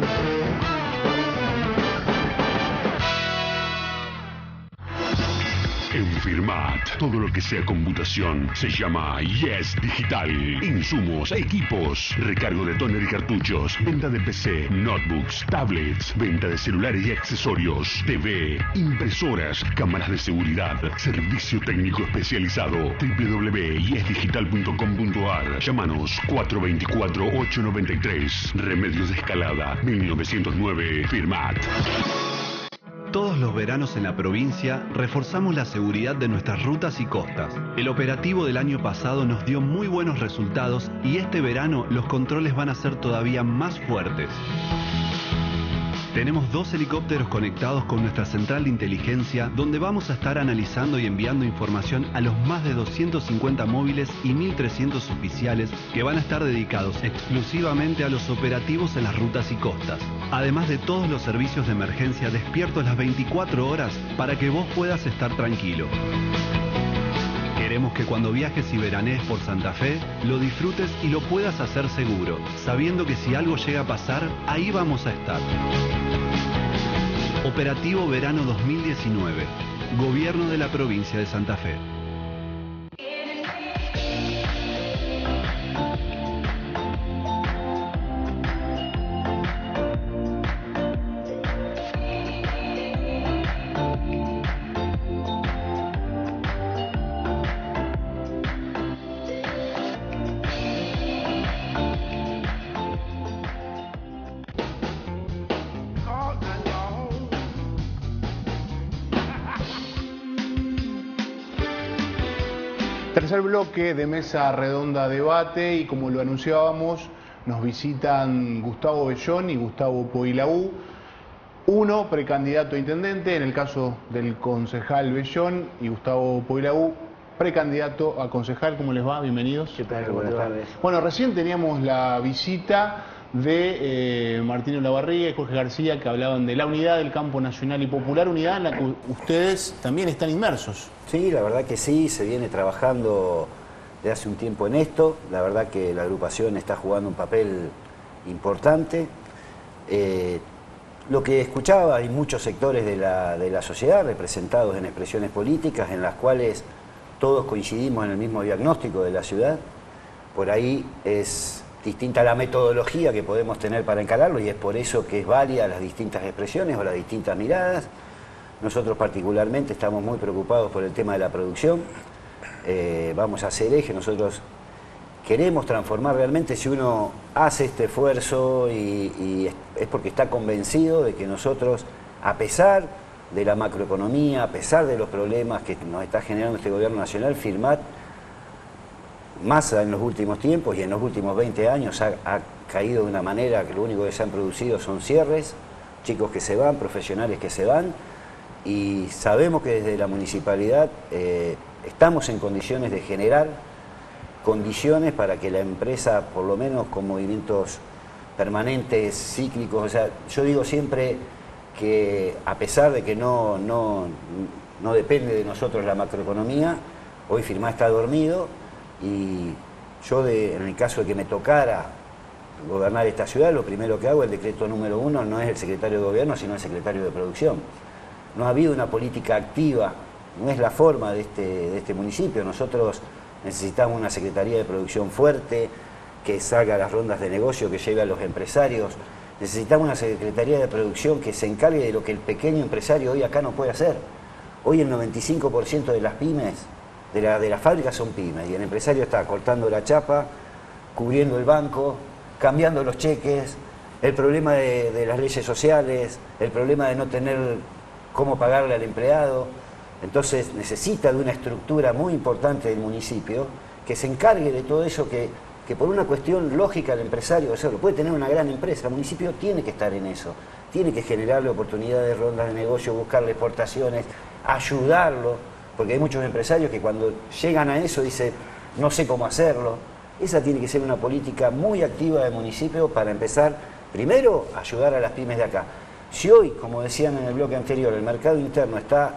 En Firmat, todo lo que sea computación se llama Yes Digital. Insumos, equipos, recargo de tóner y cartuchos, venta de PC, notebooks, tablets, venta de celulares y accesorios, TV, impresoras, cámaras de seguridad, servicio técnico especializado. www.yesdigital.com.ar. Llámanos 424-893. Remedios de Escalada, 1909. Firmat. Todos los veranos en la provincia reforzamos la seguridad de nuestras rutas y costas. El operativo del año pasado nos dio muy buenos resultados y este verano los controles van a ser todavía más fuertes. Tenemos 2 helicópteros conectados con nuestra central de inteligencia donde vamos a estar analizando y enviando información a los más de 250 móviles y 1.300 oficiales que van a estar dedicados exclusivamente a los operativos en las rutas y costas. Además de todos los servicios de emergencia despiertos las 24 horas para que vos puedas estar tranquilo. Queremos que cuando viajes y veranees por Santa Fe, lo disfrutes y lo puedas hacer seguro, sabiendo que si algo llega a pasar, ahí vamos a estar. Operativo Verano 2019. Gobierno de la Provincia de Santa Fe. Tercer bloque de Mesa Redonda Debate y como lo anunciábamos, nos visitan Gustavo Bellón y Gustavo Poilaú, uno precandidato a intendente, en el caso del concejal Bellón, y Gustavo Poilaú, precandidato a concejal. ¿Cómo les va? Bienvenidos. ¿Qué tal? Buenas tardes. Bueno, recién teníamos la visita de Martín Olavarría y Jorge García, que hablaban de la unidad del campo nacional y popular, unidad en la que ustedes también están inmersos. Sí, la verdad que sí, se viene trabajando de hace un tiempo en esto. La verdad que la agrupación está jugando un papel importante. Lo que escuchaba, hay muchos sectores de la sociedad representados en expresiones políticas en las cuales todos coincidimos en el mismo diagnóstico de la ciudad. Por ahí es distinta la metodología que podemos tener para encararlo y es por eso que es válida las distintas expresiones o las distintas miradas. Nosotros particularmente estamos muy preocupados por el tema de la producción. Vamos a hacer eje, nosotros queremos transformar realmente, si uno hace este esfuerzo y es porque está convencido de que nosotros, a pesar de la macroeconomía, a pesar de los problemas que nos está generando este gobierno nacional, Firmat, más en los últimos tiempos y en los últimos 20 años ha caído de una manera que lo único que se han producido son cierres, chicos que se van, profesionales que se van, y sabemos que desde la municipalidad estamos en condiciones de generar condiciones para que la empresa, por lo menos con movimientos permanentes, cíclicos, o sea, yo digo siempre que a pesar de que no depende de nosotros la macroeconomía, hoy Firmat está dormido y yo en el caso de que me tocara gobernar esta ciudad, lo primero que hago, el decreto número 1, no es el secretario de gobierno, sino el secretario de producción. No ha habido una política activa, no es la forma de este municipio. Nosotros necesitamos una secretaría de producción fuerte, que salga a las rondas de negocio, que lleve a los empresarios. Necesitamos una secretaría de producción que se encargue de lo que el pequeño empresario hoy acá no puede hacer. Hoy el 95% de las pymes, de las fábricas son pymes, y el empresario está cortando la chapa, cubriendo el banco, cambiando los cheques, el problema de las leyes sociales, el problema de no tener cómo pagarle al empleado. Entonces necesita de una estructura muy importante del municipio que se encargue de todo eso, que por una cuestión lógica el empresario, o sea, lo puede tener una gran empresa, el municipio tiene que estar en eso, tiene que generarle oportunidades, rondas de negocio, buscarle exportaciones, ayudarlo, porque hay muchos empresarios que cuando llegan a eso dicen, no sé cómo hacerlo. Esa tiene que ser una política muy activa del municipio para empezar, primero, a ayudar a las pymes de acá. Si hoy, como decían en el bloque anterior, el mercado interno está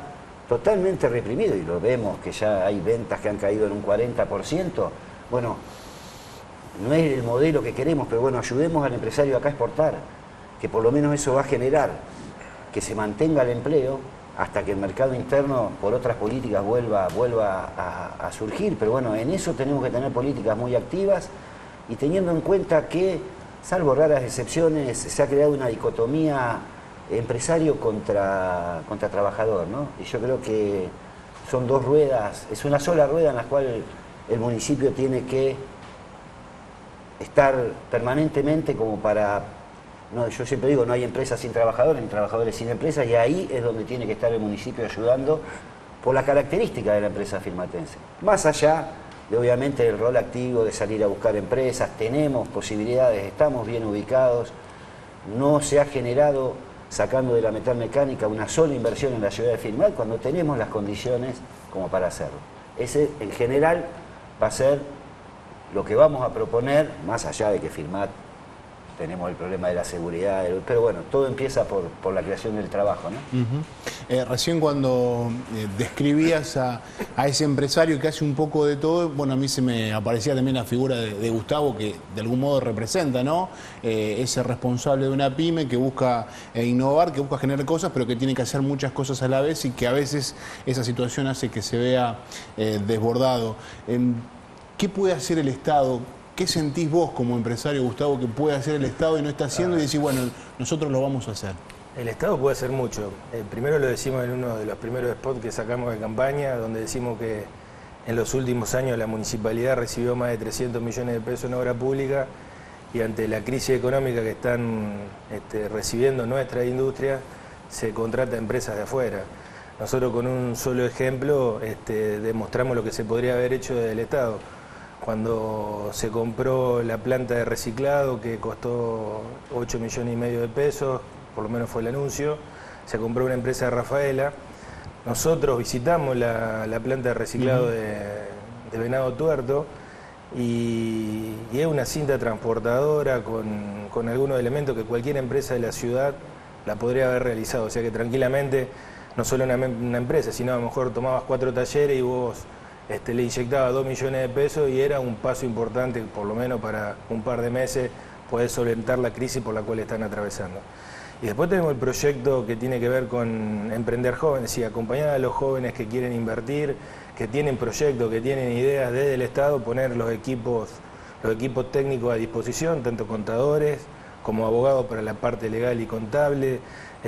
totalmente reprimido, y lo vemos que ya hay ventas que han caído en un 40%. Bueno, no es el modelo que queremos, pero bueno, ayudemos al empresario acá a exportar, que por lo menos eso va a generar que se mantenga el empleo hasta que el mercado interno, por otras políticas, vuelva a surgir. Pero bueno, en eso tenemos que tener políticas muy activas, y teniendo en cuenta que, salvo raras excepciones, se ha creado una dicotomía empresario contra trabajador, ¿no? Y yo creo que son dos ruedas, es una sola rueda en la cual el municipio tiene que estar permanentemente como para... No, yo siempre digo, no hay empresas sin trabajadores, ni trabajadores sin empresas, y ahí es donde tiene que estar el municipio ayudando por la característica de la empresa firmatense. Más allá de, obviamente, el rol activo de salir a buscar empresas, tenemos posibilidades, estamos bien ubicados, no se ha generado, sacando de la metalmecánica, una sola inversión en la ciudad de Firmat cuando tenemos las condiciones como para hacerlo. Ese, en general, va a ser lo que vamos a proponer, más allá de que Firmat tenemos el problema de la seguridad, pero bueno, todo empieza por la creación del trabajo, ¿no? Recién cuando describías a ese empresario que hace un poco de todo, bueno, a mí se me aparecía también la figura de Gustavo, que de algún modo representa, ¿no? Ese responsable de una pyme que busca innovar, que busca generar cosas, pero que tiene que hacer muchas cosas a la vez, y que a veces esa situación hace que se vea desbordado. ¿Qué puede hacer el Estado? ¿Qué sentís vos como empresario, Gustavo, que puede hacer el Estado y no está haciendo, y decís, bueno, nosotros lo vamos a hacer? El Estado puede hacer mucho. Primero lo decimos en uno de los primeros spots que sacamos de campaña, donde decimos que en los últimos años la municipalidad recibió más de 300 millones de pesos en obra pública, y ante la crisis económica que están recibiendo nuestra industria, se contrata empresas de afuera. Nosotros, con un solo ejemplo, demostramos lo que se podría haber hecho desde el Estado. Cuando se compró la planta de reciclado, que costó 8,5 millones de pesos, por lo menos fue el anuncio, se compró una empresa de Rafaela. Nosotros visitamos la planta de reciclado de Venado Tuerto, y es una cinta transportadora con algunos elementos que cualquier empresa de la ciudad la podría haber realizado. O sea que tranquilamente, no solo una empresa, sino a lo mejor tomabas 4 talleres y vos le inyectabas 2 millones de pesos, y era un paso importante, por lo menos para un par de meses, poder solventar la crisis por la cual están atravesando. Y después tenemos el proyecto que tiene que ver con emprender jóvenes, y acompañar a los jóvenes que quieren invertir, que tienen proyectos, que tienen ideas desde el Estado, poner los equipos técnicos a disposición, tanto contadores como abogados para la parte legal y contable,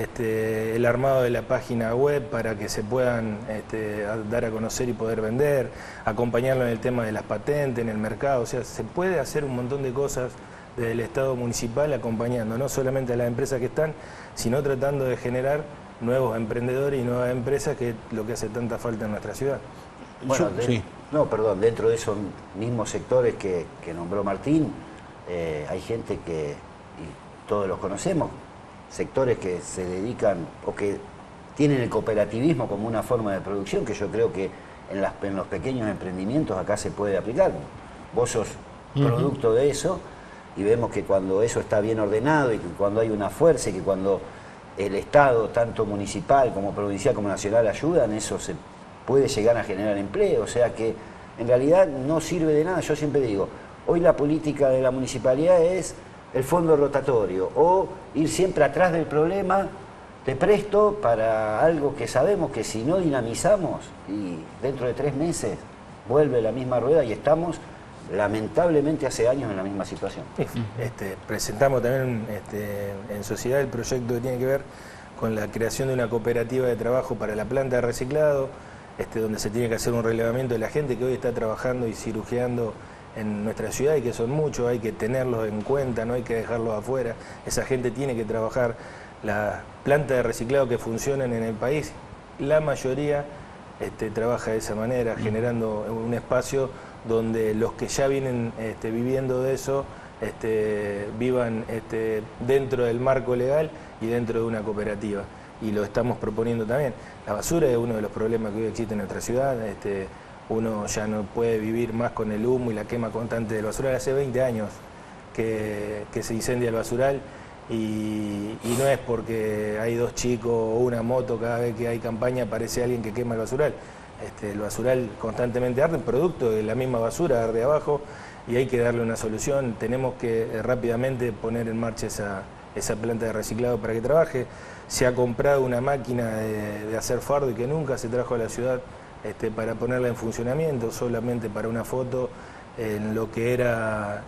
el armado de la página web para que se puedan dar a conocer y poder vender, acompañarlo en el tema de las patentes, en el mercado. O sea, se puede hacer un montón de cosas desde el Estado municipal, acompañando no solamente a las empresas que están, sino tratando de generar nuevos emprendedores y nuevas empresas, que es lo que hace tanta falta en nuestra ciudad. Bueno, dentro de esos mismos sectores que nombró Martín, hay gente que, y todos los conocemos, sectores que se dedican o que tienen el cooperativismo como una forma de producción, que yo creo que en los pequeños emprendimientos acá se puede aplicar. Vos sos producto de eso, y vemos que cuando eso está bien ordenado, y que cuando hay una fuerza, y que cuando el Estado, tanto municipal como provincial como nacional, ayudan, eso se puede llegar a generar empleo. O sea que en realidad no sirve de nada. Yo siempre digo, hoy la política de la municipalidad es el fondo rotatorio, o ir siempre atrás del problema, te presto para algo que sabemos que si no dinamizamos, y dentro de 3 meses vuelve la misma rueda, y estamos lamentablemente hace años en la misma situación. Presentamos también en sociedad el proyecto que tiene que ver con la creación de una cooperativa de trabajo para la planta de reciclado, donde se tiene que hacer un relevamiento de la gente que hoy está trabajando y cirugiando en nuestra ciudad, y que son muchos, hay que tenerlos en cuenta, no hay que dejarlos afuera. Esa gente tiene que trabajar. Las plantas de reciclado que funcionan en el país, la mayoría trabaja de esa manera, generando un espacio donde los que ya vienen viviendo de eso vivan dentro del marco legal y dentro de una cooperativa. Y lo estamos proponiendo también. La basura es uno de los problemas que hoy existe en nuestra ciudad. Uno ya no puede vivir más con el humo y la quema constante del basural. Hace 20 años que se incendia el basural, y no es porque hay 2 chicos o una moto, cada vez que hay campaña aparece alguien que quema el basural. El basural constantemente arde, producto de la misma basura, arde abajo, y hay que darle una solución. Tenemos que rápidamente poner en marcha esa planta de reciclado para que trabaje. Se ha comprado una máquina de hacer fardo y que nunca se trajo a la ciudad para ponerla en funcionamiento, solamente para una foto en lo que era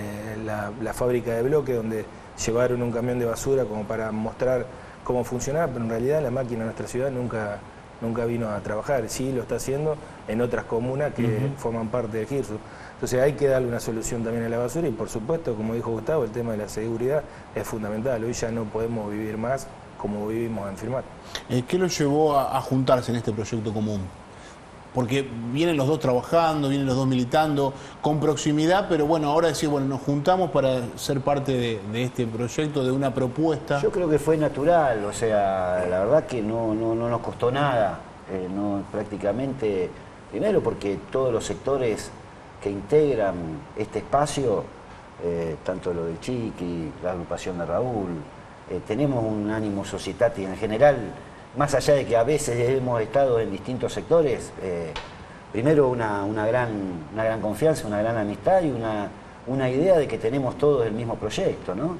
la fábrica de bloque, donde llevaron un camión de basura como para mostrar cómo funcionaba, pero en realidad la máquina en nuestra ciudad nunca vino a trabajar. Sí lo está haciendo en otras comunas que forman parte del GIRSU. Entonces hay que darle una solución también a la basura y, por supuesto, como dijo Gustavo, el tema de la seguridad es fundamental. Hoy ya no podemos vivir más como vivimos en Firmat. ¿Qué lo llevó a juntarse en este proyecto común? Porque vienen los dos trabajando, vienen los dos militando con proximidad, pero bueno, ahora decir, bueno, nos juntamos para ser parte de este proyecto, de una propuesta. Yo creo que fue natural, o sea, la verdad que no nos costó nada, prácticamente, primero porque todos los sectores que integran este espacio, tanto lo del Chiqui, la agrupación de Raúl, tenemos un ánimo societati en general. Más allá de que a veces hemos estado en distintos sectores, primero una gran confianza, una gran amistad y una idea de que tenemos todos el mismo proyecto, ¿no?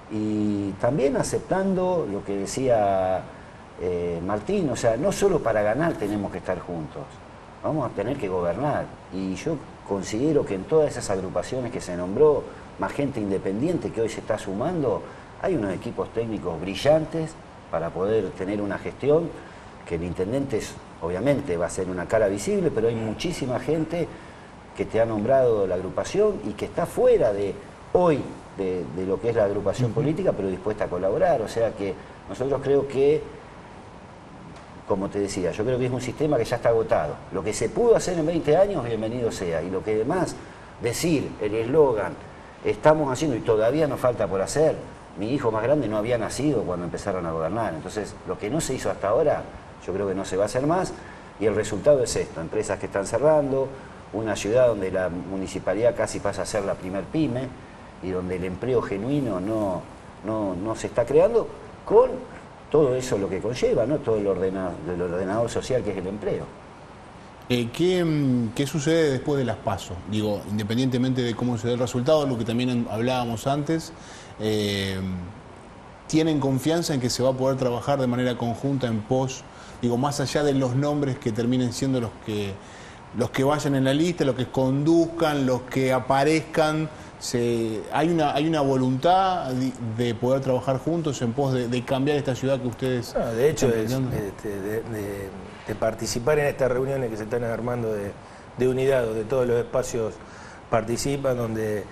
Y también aceptando lo que decía Martín, o sea, no solo para ganar tenemos que estar juntos, vamos a tener que gobernar. Y yo considero que en todas esas agrupaciones que se nombró, más gente independiente que hoy se está sumando, hay unos equipos técnicos brillantes para poder tener una gestión, que el intendente obviamente va a ser una cara visible, pero hay muchísima gente que te ha nombrado la agrupación y que está fuera de hoy de lo que es la agrupación política, pero dispuesta a colaborar. O sea que nosotros creo que, como te decía, yo creo que es un sistema que ya está agotado. Lo que se pudo hacer en 20 años, bienvenido sea. Y lo que además, decir el eslogan, estamos haciendo y todavía nos falta por hacer. Mi hijo más grande no había nacido cuando empezaron a gobernar. Entonces, lo que no se hizo hasta ahora, yo creo que no se va a hacer más. Y el resultado es esto, empresas que están cerrando, una ciudad donde la municipalidad casi pasa a ser la primer pyme y donde el empleo genuino no se está creando, con todo eso lo que conlleva, ¿no? Todo el ordenador social que es el empleo. ¿Qué sucede después de las PASO? Digo, independientemente de cómo se dé el resultado, lo que también hablábamos antes, ¿tienen confianza en que se va a poder trabajar de manera conjunta en pos, digo, más allá de los nombres que terminen siendo los que vayan en la lista, los que conduzcan, los que aparezcan? ¿Hay una voluntad de poder trabajar juntos en pos de cambiar esta ciudad que ustedes... No, de hecho, de participar en estas reuniones que se están armando de unidad, donde todos los espacios participan, donde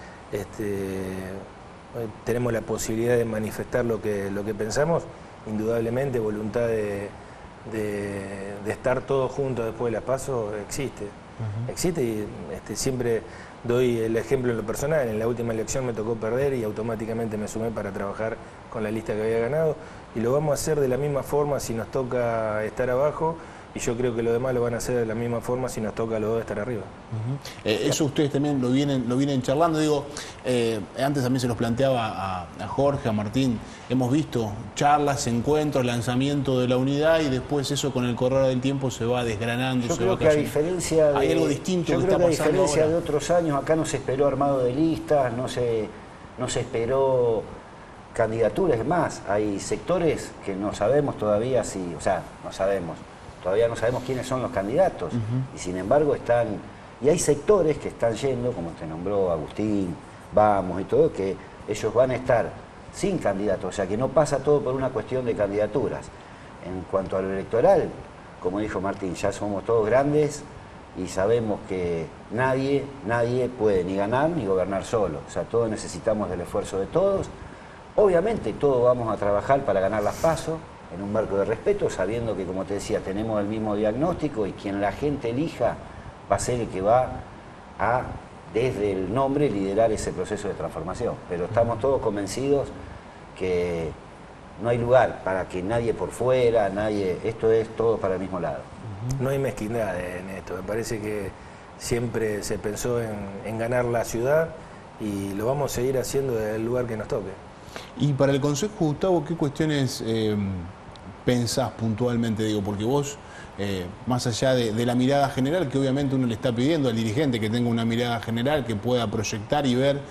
tenemos la posibilidad de manifestar lo que pensamos, indudablemente voluntad de estar todos juntos después de las PASO existe. Existe y siempre doy el ejemplo en lo personal. En la última elección me tocó perder y automáticamente me sumé para trabajar con la lista que había ganado, y lo vamos a hacer de la misma forma si nos toca estar abajo, y yo creo que los demás lo van a hacer de la misma forma si nos toca a los dos estar arriba. Eso ustedes también lo vienen charlando. Digo, antes también se los planteaba a Jorge, a Martín. Hemos visto charlas, encuentros, lanzamiento de la unidad, y después eso con el correr del tiempo se va desgranando. Yo creo que a diferencia hay algo distinto que está pasando ahora. A diferencia de otros años, acá no se esperó armado de listas, no se esperó candidaturas. Es más, hay sectores que no sabemos todavía si, o sea, todavía no sabemos quiénes son los candidatos, y sin embargo están, y hay sectores que están yendo, como te nombró Agustín, Vamos y todo, que ellos van a estar sin candidatos, o sea que no pasa todo por una cuestión de candidaturas. En cuanto a lo electoral, como dijo Martín, ya somos todos grandes y sabemos que nadie puede ni ganar ni gobernar solo, o sea, todos necesitamos del esfuerzo de todos. Obviamente todos vamos a trabajar para ganar las PASO, en un marco de respeto, sabiendo que, como te decía, tenemos el mismo diagnóstico y quien la gente elija va a ser el que va a, desde el nombre, liderar ese proceso de transformación. Pero estamos todos convencidos que no hay lugar para que nadie por fuera, esto es todo para el mismo lado. No hay mezquindad en esto, me parece que siempre se pensó en ganar la ciudad y lo vamos a seguir haciendo desde el lugar que nos toque. Y para el Consejo, Gustavo, ¿qué cuestiones pensás puntualmente? Digo, porque vos, más allá de la mirada general, que obviamente uno le está pidiendo al dirigente que tenga una mirada general, que pueda proyectar y ver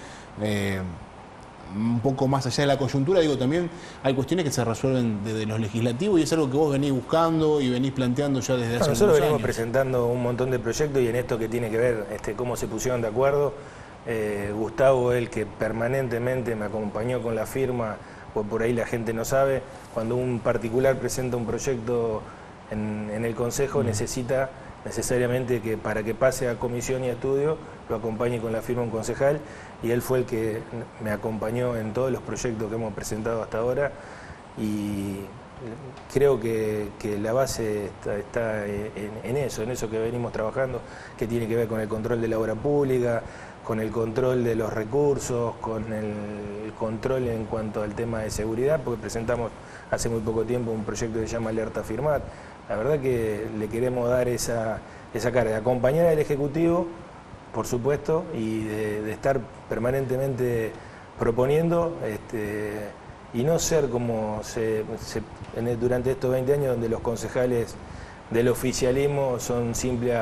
un poco más allá de la coyuntura, digo, también hay cuestiones que se resuelven desde los legislativos y es algo que vos venís buscando y venís planteando ya desde hace Nosotros venimos años. Presentando un montón de proyectos y en esto que tiene que ver cómo se pusieron de acuerdo, Gustavo, el que permanentemente me acompañó con la firma, pues por ahí la gente no sabe, cuando un particular presenta un proyecto en el Consejo necesita necesariamente que para que pase a comisión y a estudio lo acompañe con la firma un concejal, y él fue el que me acompañó en todos los proyectos que hemos presentado hasta ahora, y creo que la base está en eso que venimos trabajando, que tiene que ver con el control de la obra pública, con el control de los recursos, con el control en cuanto al tema de seguridad, porque presentamos hace muy poco tiempo un proyecto que se llama Alerta Firmat. La verdad que le queremos dar esa carga de acompañar al Ejecutivo, por supuesto, y de estar permanentemente proponiendo, y no ser como durante estos 20 años donde los concejales del oficialismo son simples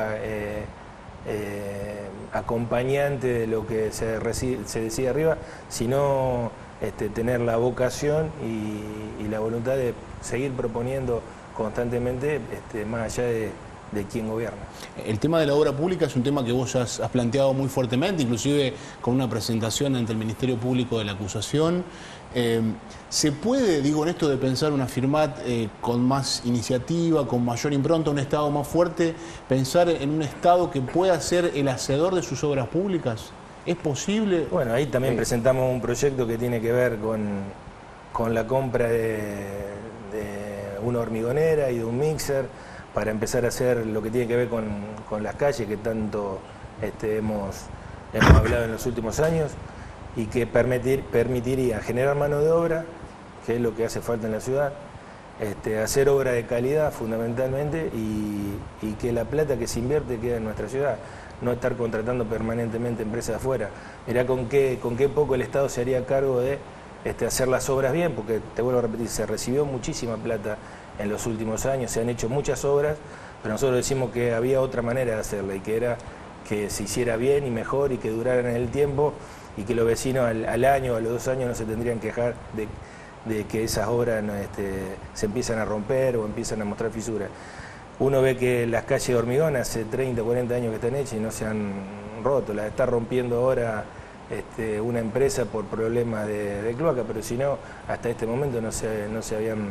acompañantes de lo que se decide arriba, sino tener la vocación y la voluntad de seguir proponiendo constantemente, más allá de quién gobierna. El tema de la obra pública es un tema que vos has planteado muy fuertemente, inclusive con una presentación ante el Ministerio Público de la acusación. ¿Se puede, digo, en esto de pensar una Firmat con más iniciativa, con mayor impronta, un Estado más fuerte, pensar en un Estado que pueda ser el hacedor de sus obras públicas? ¿Es posible? Bueno, ahí también presentamos un proyecto que tiene que ver con la compra de una hormigonera y de un mixer para empezar a hacer lo que tiene que ver con las calles que tanto hemos hablado en los últimos años, y que permitiría generar mano de obra, que es lo que hace falta en la ciudad, hacer obra de calidad fundamentalmente, y que la plata que se invierte quede en nuestra ciudad, no estar contratando permanentemente empresas de afuera. Mirá con qué poco el Estado se haría cargo de hacer las obras bien, porque te vuelvo a repetir, se recibió muchísima plata en los últimos años, se han hecho muchas obras, pero nosotros decimos que había otra manera de hacerla, y que era que se hiciera bien y mejor y que duraran en el tiempo, y que los vecinos al año o a los 2 años no se tendrían que quejar de que esas obras se empiezan a romper o empiezan a mostrar fisuras. Uno ve que las calles de Hormigón hace 30, 40 años que están hechas y no se han roto, las está rompiendo ahora una empresa por problemas de cloaca, pero si no, hasta este momento no se habían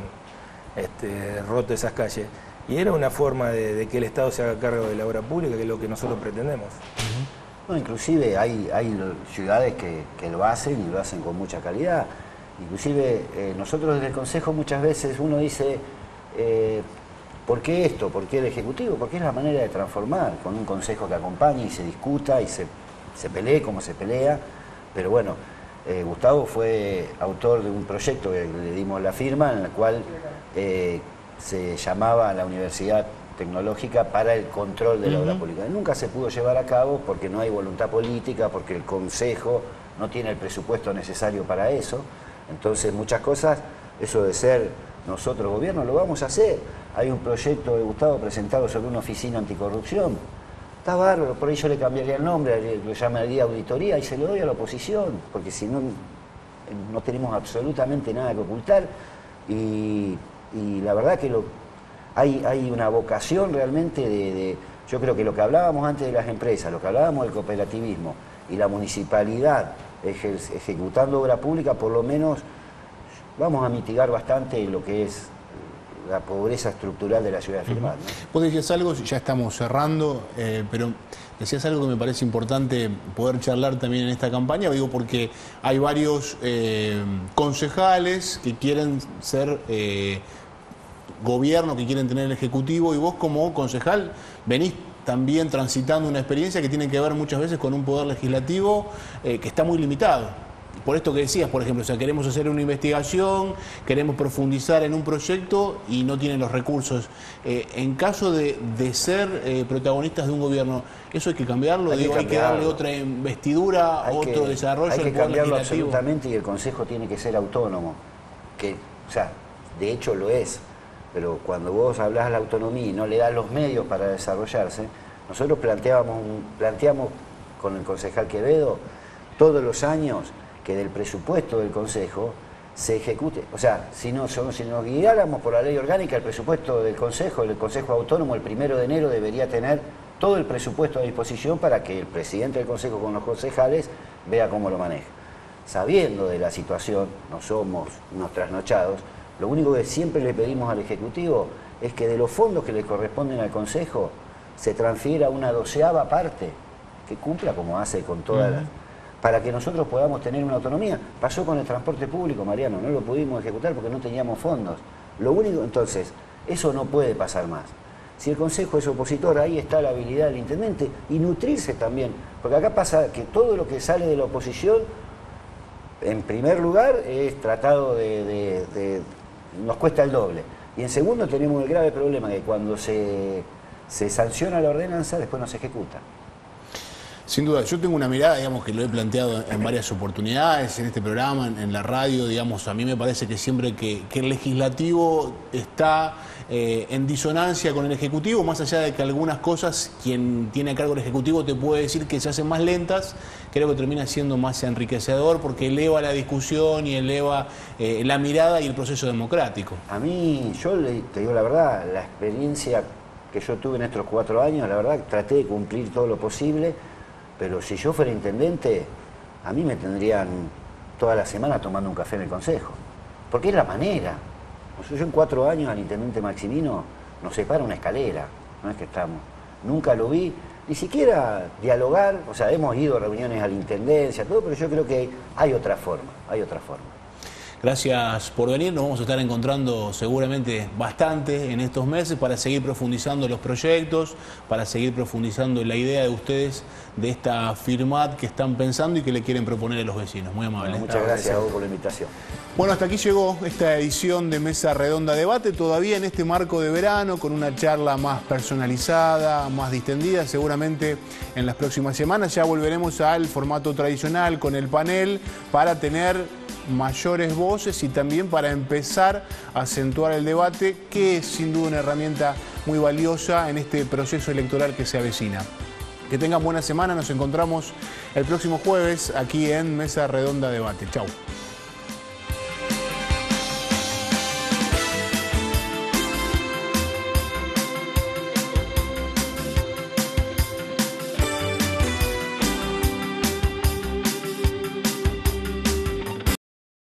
roto esas calles. Y era una forma de que el Estado se haga cargo de la obra pública, que es lo que nosotros pretendemos. No, inclusive hay ciudades que lo hacen y lo hacen con mucha calidad. Inclusive nosotros desde el Consejo muchas veces uno dice, ¿por qué esto? ¿Por qué el Ejecutivo? Porque es la manera de transformar, con un Consejo que acompañe y se discuta y se pelee como se pelea. Pero bueno, Gustavo fue autor de un proyecto que le dimos la firma, en el cual se llamaba la Universidad Tecnológica para el control de la obra pública. Nunca se pudo llevar a cabo porque no hay voluntad política, porque el Consejo no tiene el presupuesto necesario para eso. Entonces muchas cosas, eso de ser nosotros gobierno, lo vamos a hacer. Hay un proyecto de Gustavo presentado sobre una oficina anticorrupción. Está bárbaro, por ahí yo le cambiaría el nombre, lo llamaría auditoría y se lo doy a la oposición, porque si no, no tenemos absolutamente nada que ocultar. Y la verdad que hay una vocación realmente yo creo que lo que hablábamos antes de las empresas, lo que hablábamos del cooperativismo y la municipalidad ejecutando obra pública, por lo menos vamos a mitigar bastante lo que es la pobreza estructural de la ciudad de Firmat, ¿no? Vos decías algo, ya estamos cerrando, pero decías algo que me parece importante poder charlar también en esta campaña, digo, porque hay varios concejales que quieren ser gobierno, que quieren tener el Ejecutivo, y vos como concejal venís también transitando una experiencia que tiene que ver muchas veces con un poder legislativo que está muy limitado. por esto que decías, por ejemplo, o sea, queremos hacer una investigación, queremos profundizar en un proyecto y no tienen los recursos. En caso de ser protagonistas de un gobierno, ¿eso hay que cambiarlo? Hay que darle otra investidura, otro desarrollo. Hay que cambiarlo absolutamente, y el Consejo tiene que ser autónomo, o sea, de hecho lo es, pero cuando vos hablás de la autonomía y no le das los medios para desarrollarse, nosotros planteamos con el concejal Quevedo todos los años que del presupuesto del Consejo se ejecute. O sea, si nos guiáramos por la ley orgánica, el presupuesto del Consejo Autónomo, el 1 de enero debería tener todo el presupuesto a disposición para que el presidente del Consejo con los concejales vea cómo lo maneja. Sabiendo de la situación, no somos unos trasnochados, lo único que siempre le pedimos al Ejecutivo es que de los fondos que le corresponden al Consejo se transfiera una 12ª parte, que cumpla como hace con todas las... para que nosotros podamos tener una autonomía. Pasó con el transporte público, Mariano, no lo pudimos ejecutar porque no teníamos fondos. Lo único, entonces, eso no puede pasar más. Si el Consejo es opositor, ahí está la habilidad del intendente y nutrirse también, porque acá pasa que todo lo que sale de la oposición, en primer lugar, es tratado nos cuesta el doble. Y en segundo tenemos el grave problema que cuando se sanciona la ordenanza, después no se ejecuta. Sin duda, yo tengo una mirada, digamos, que lo he planteado en varias oportunidades, en este programa, en la radio, digamos, a mí me parece que siempre que el legislativo está en disonancia con el ejecutivo, más allá de que algunas cosas, quien tiene a cargo el ejecutivo te puede decir que se hacen más lentas, creo que termina siendo más enriquecedor porque eleva la discusión y eleva la mirada y el proceso democrático. A mí, yo te digo la verdad, la experiencia que yo tuve en estos 4 años, la verdad, traté de cumplir todo lo posible. Pero si yo fuera intendente, a mí me tendrían toda la semana tomando un café en el Consejo. Porque es la manera. Yo en 4 años al intendente Maximino nos separa una escalera. No es que estamos. Nunca lo vi, ni siquiera dialogar. O sea, hemos ido a reuniones a la intendencia, todo, pero yo creo que hay otra forma. Gracias por venir, nos vamos a estar encontrando seguramente bastante en estos meses para seguir profundizando los proyectos, para seguir profundizando en la idea de ustedes de esta FIRMAT que están pensando y que le quieren proponer a los vecinos. Muy amable. Bueno, muchas gracias a vos por la invitación. Bueno, hasta aquí llegó esta edición de Mesa Redonda Debate, todavía en este marco de verano, con una charla más personalizada, más distendida. Seguramente en las próximas semanas ya volveremos al formato tradicional con el panel para tener mayores voces y también para empezar a acentuar el debate, que es sin duda una herramienta muy valiosa en este proceso electoral que se avecina. Que tengan buena semana, nos encontramos el próximo jueves aquí en Mesa Redonda Debate. Chau.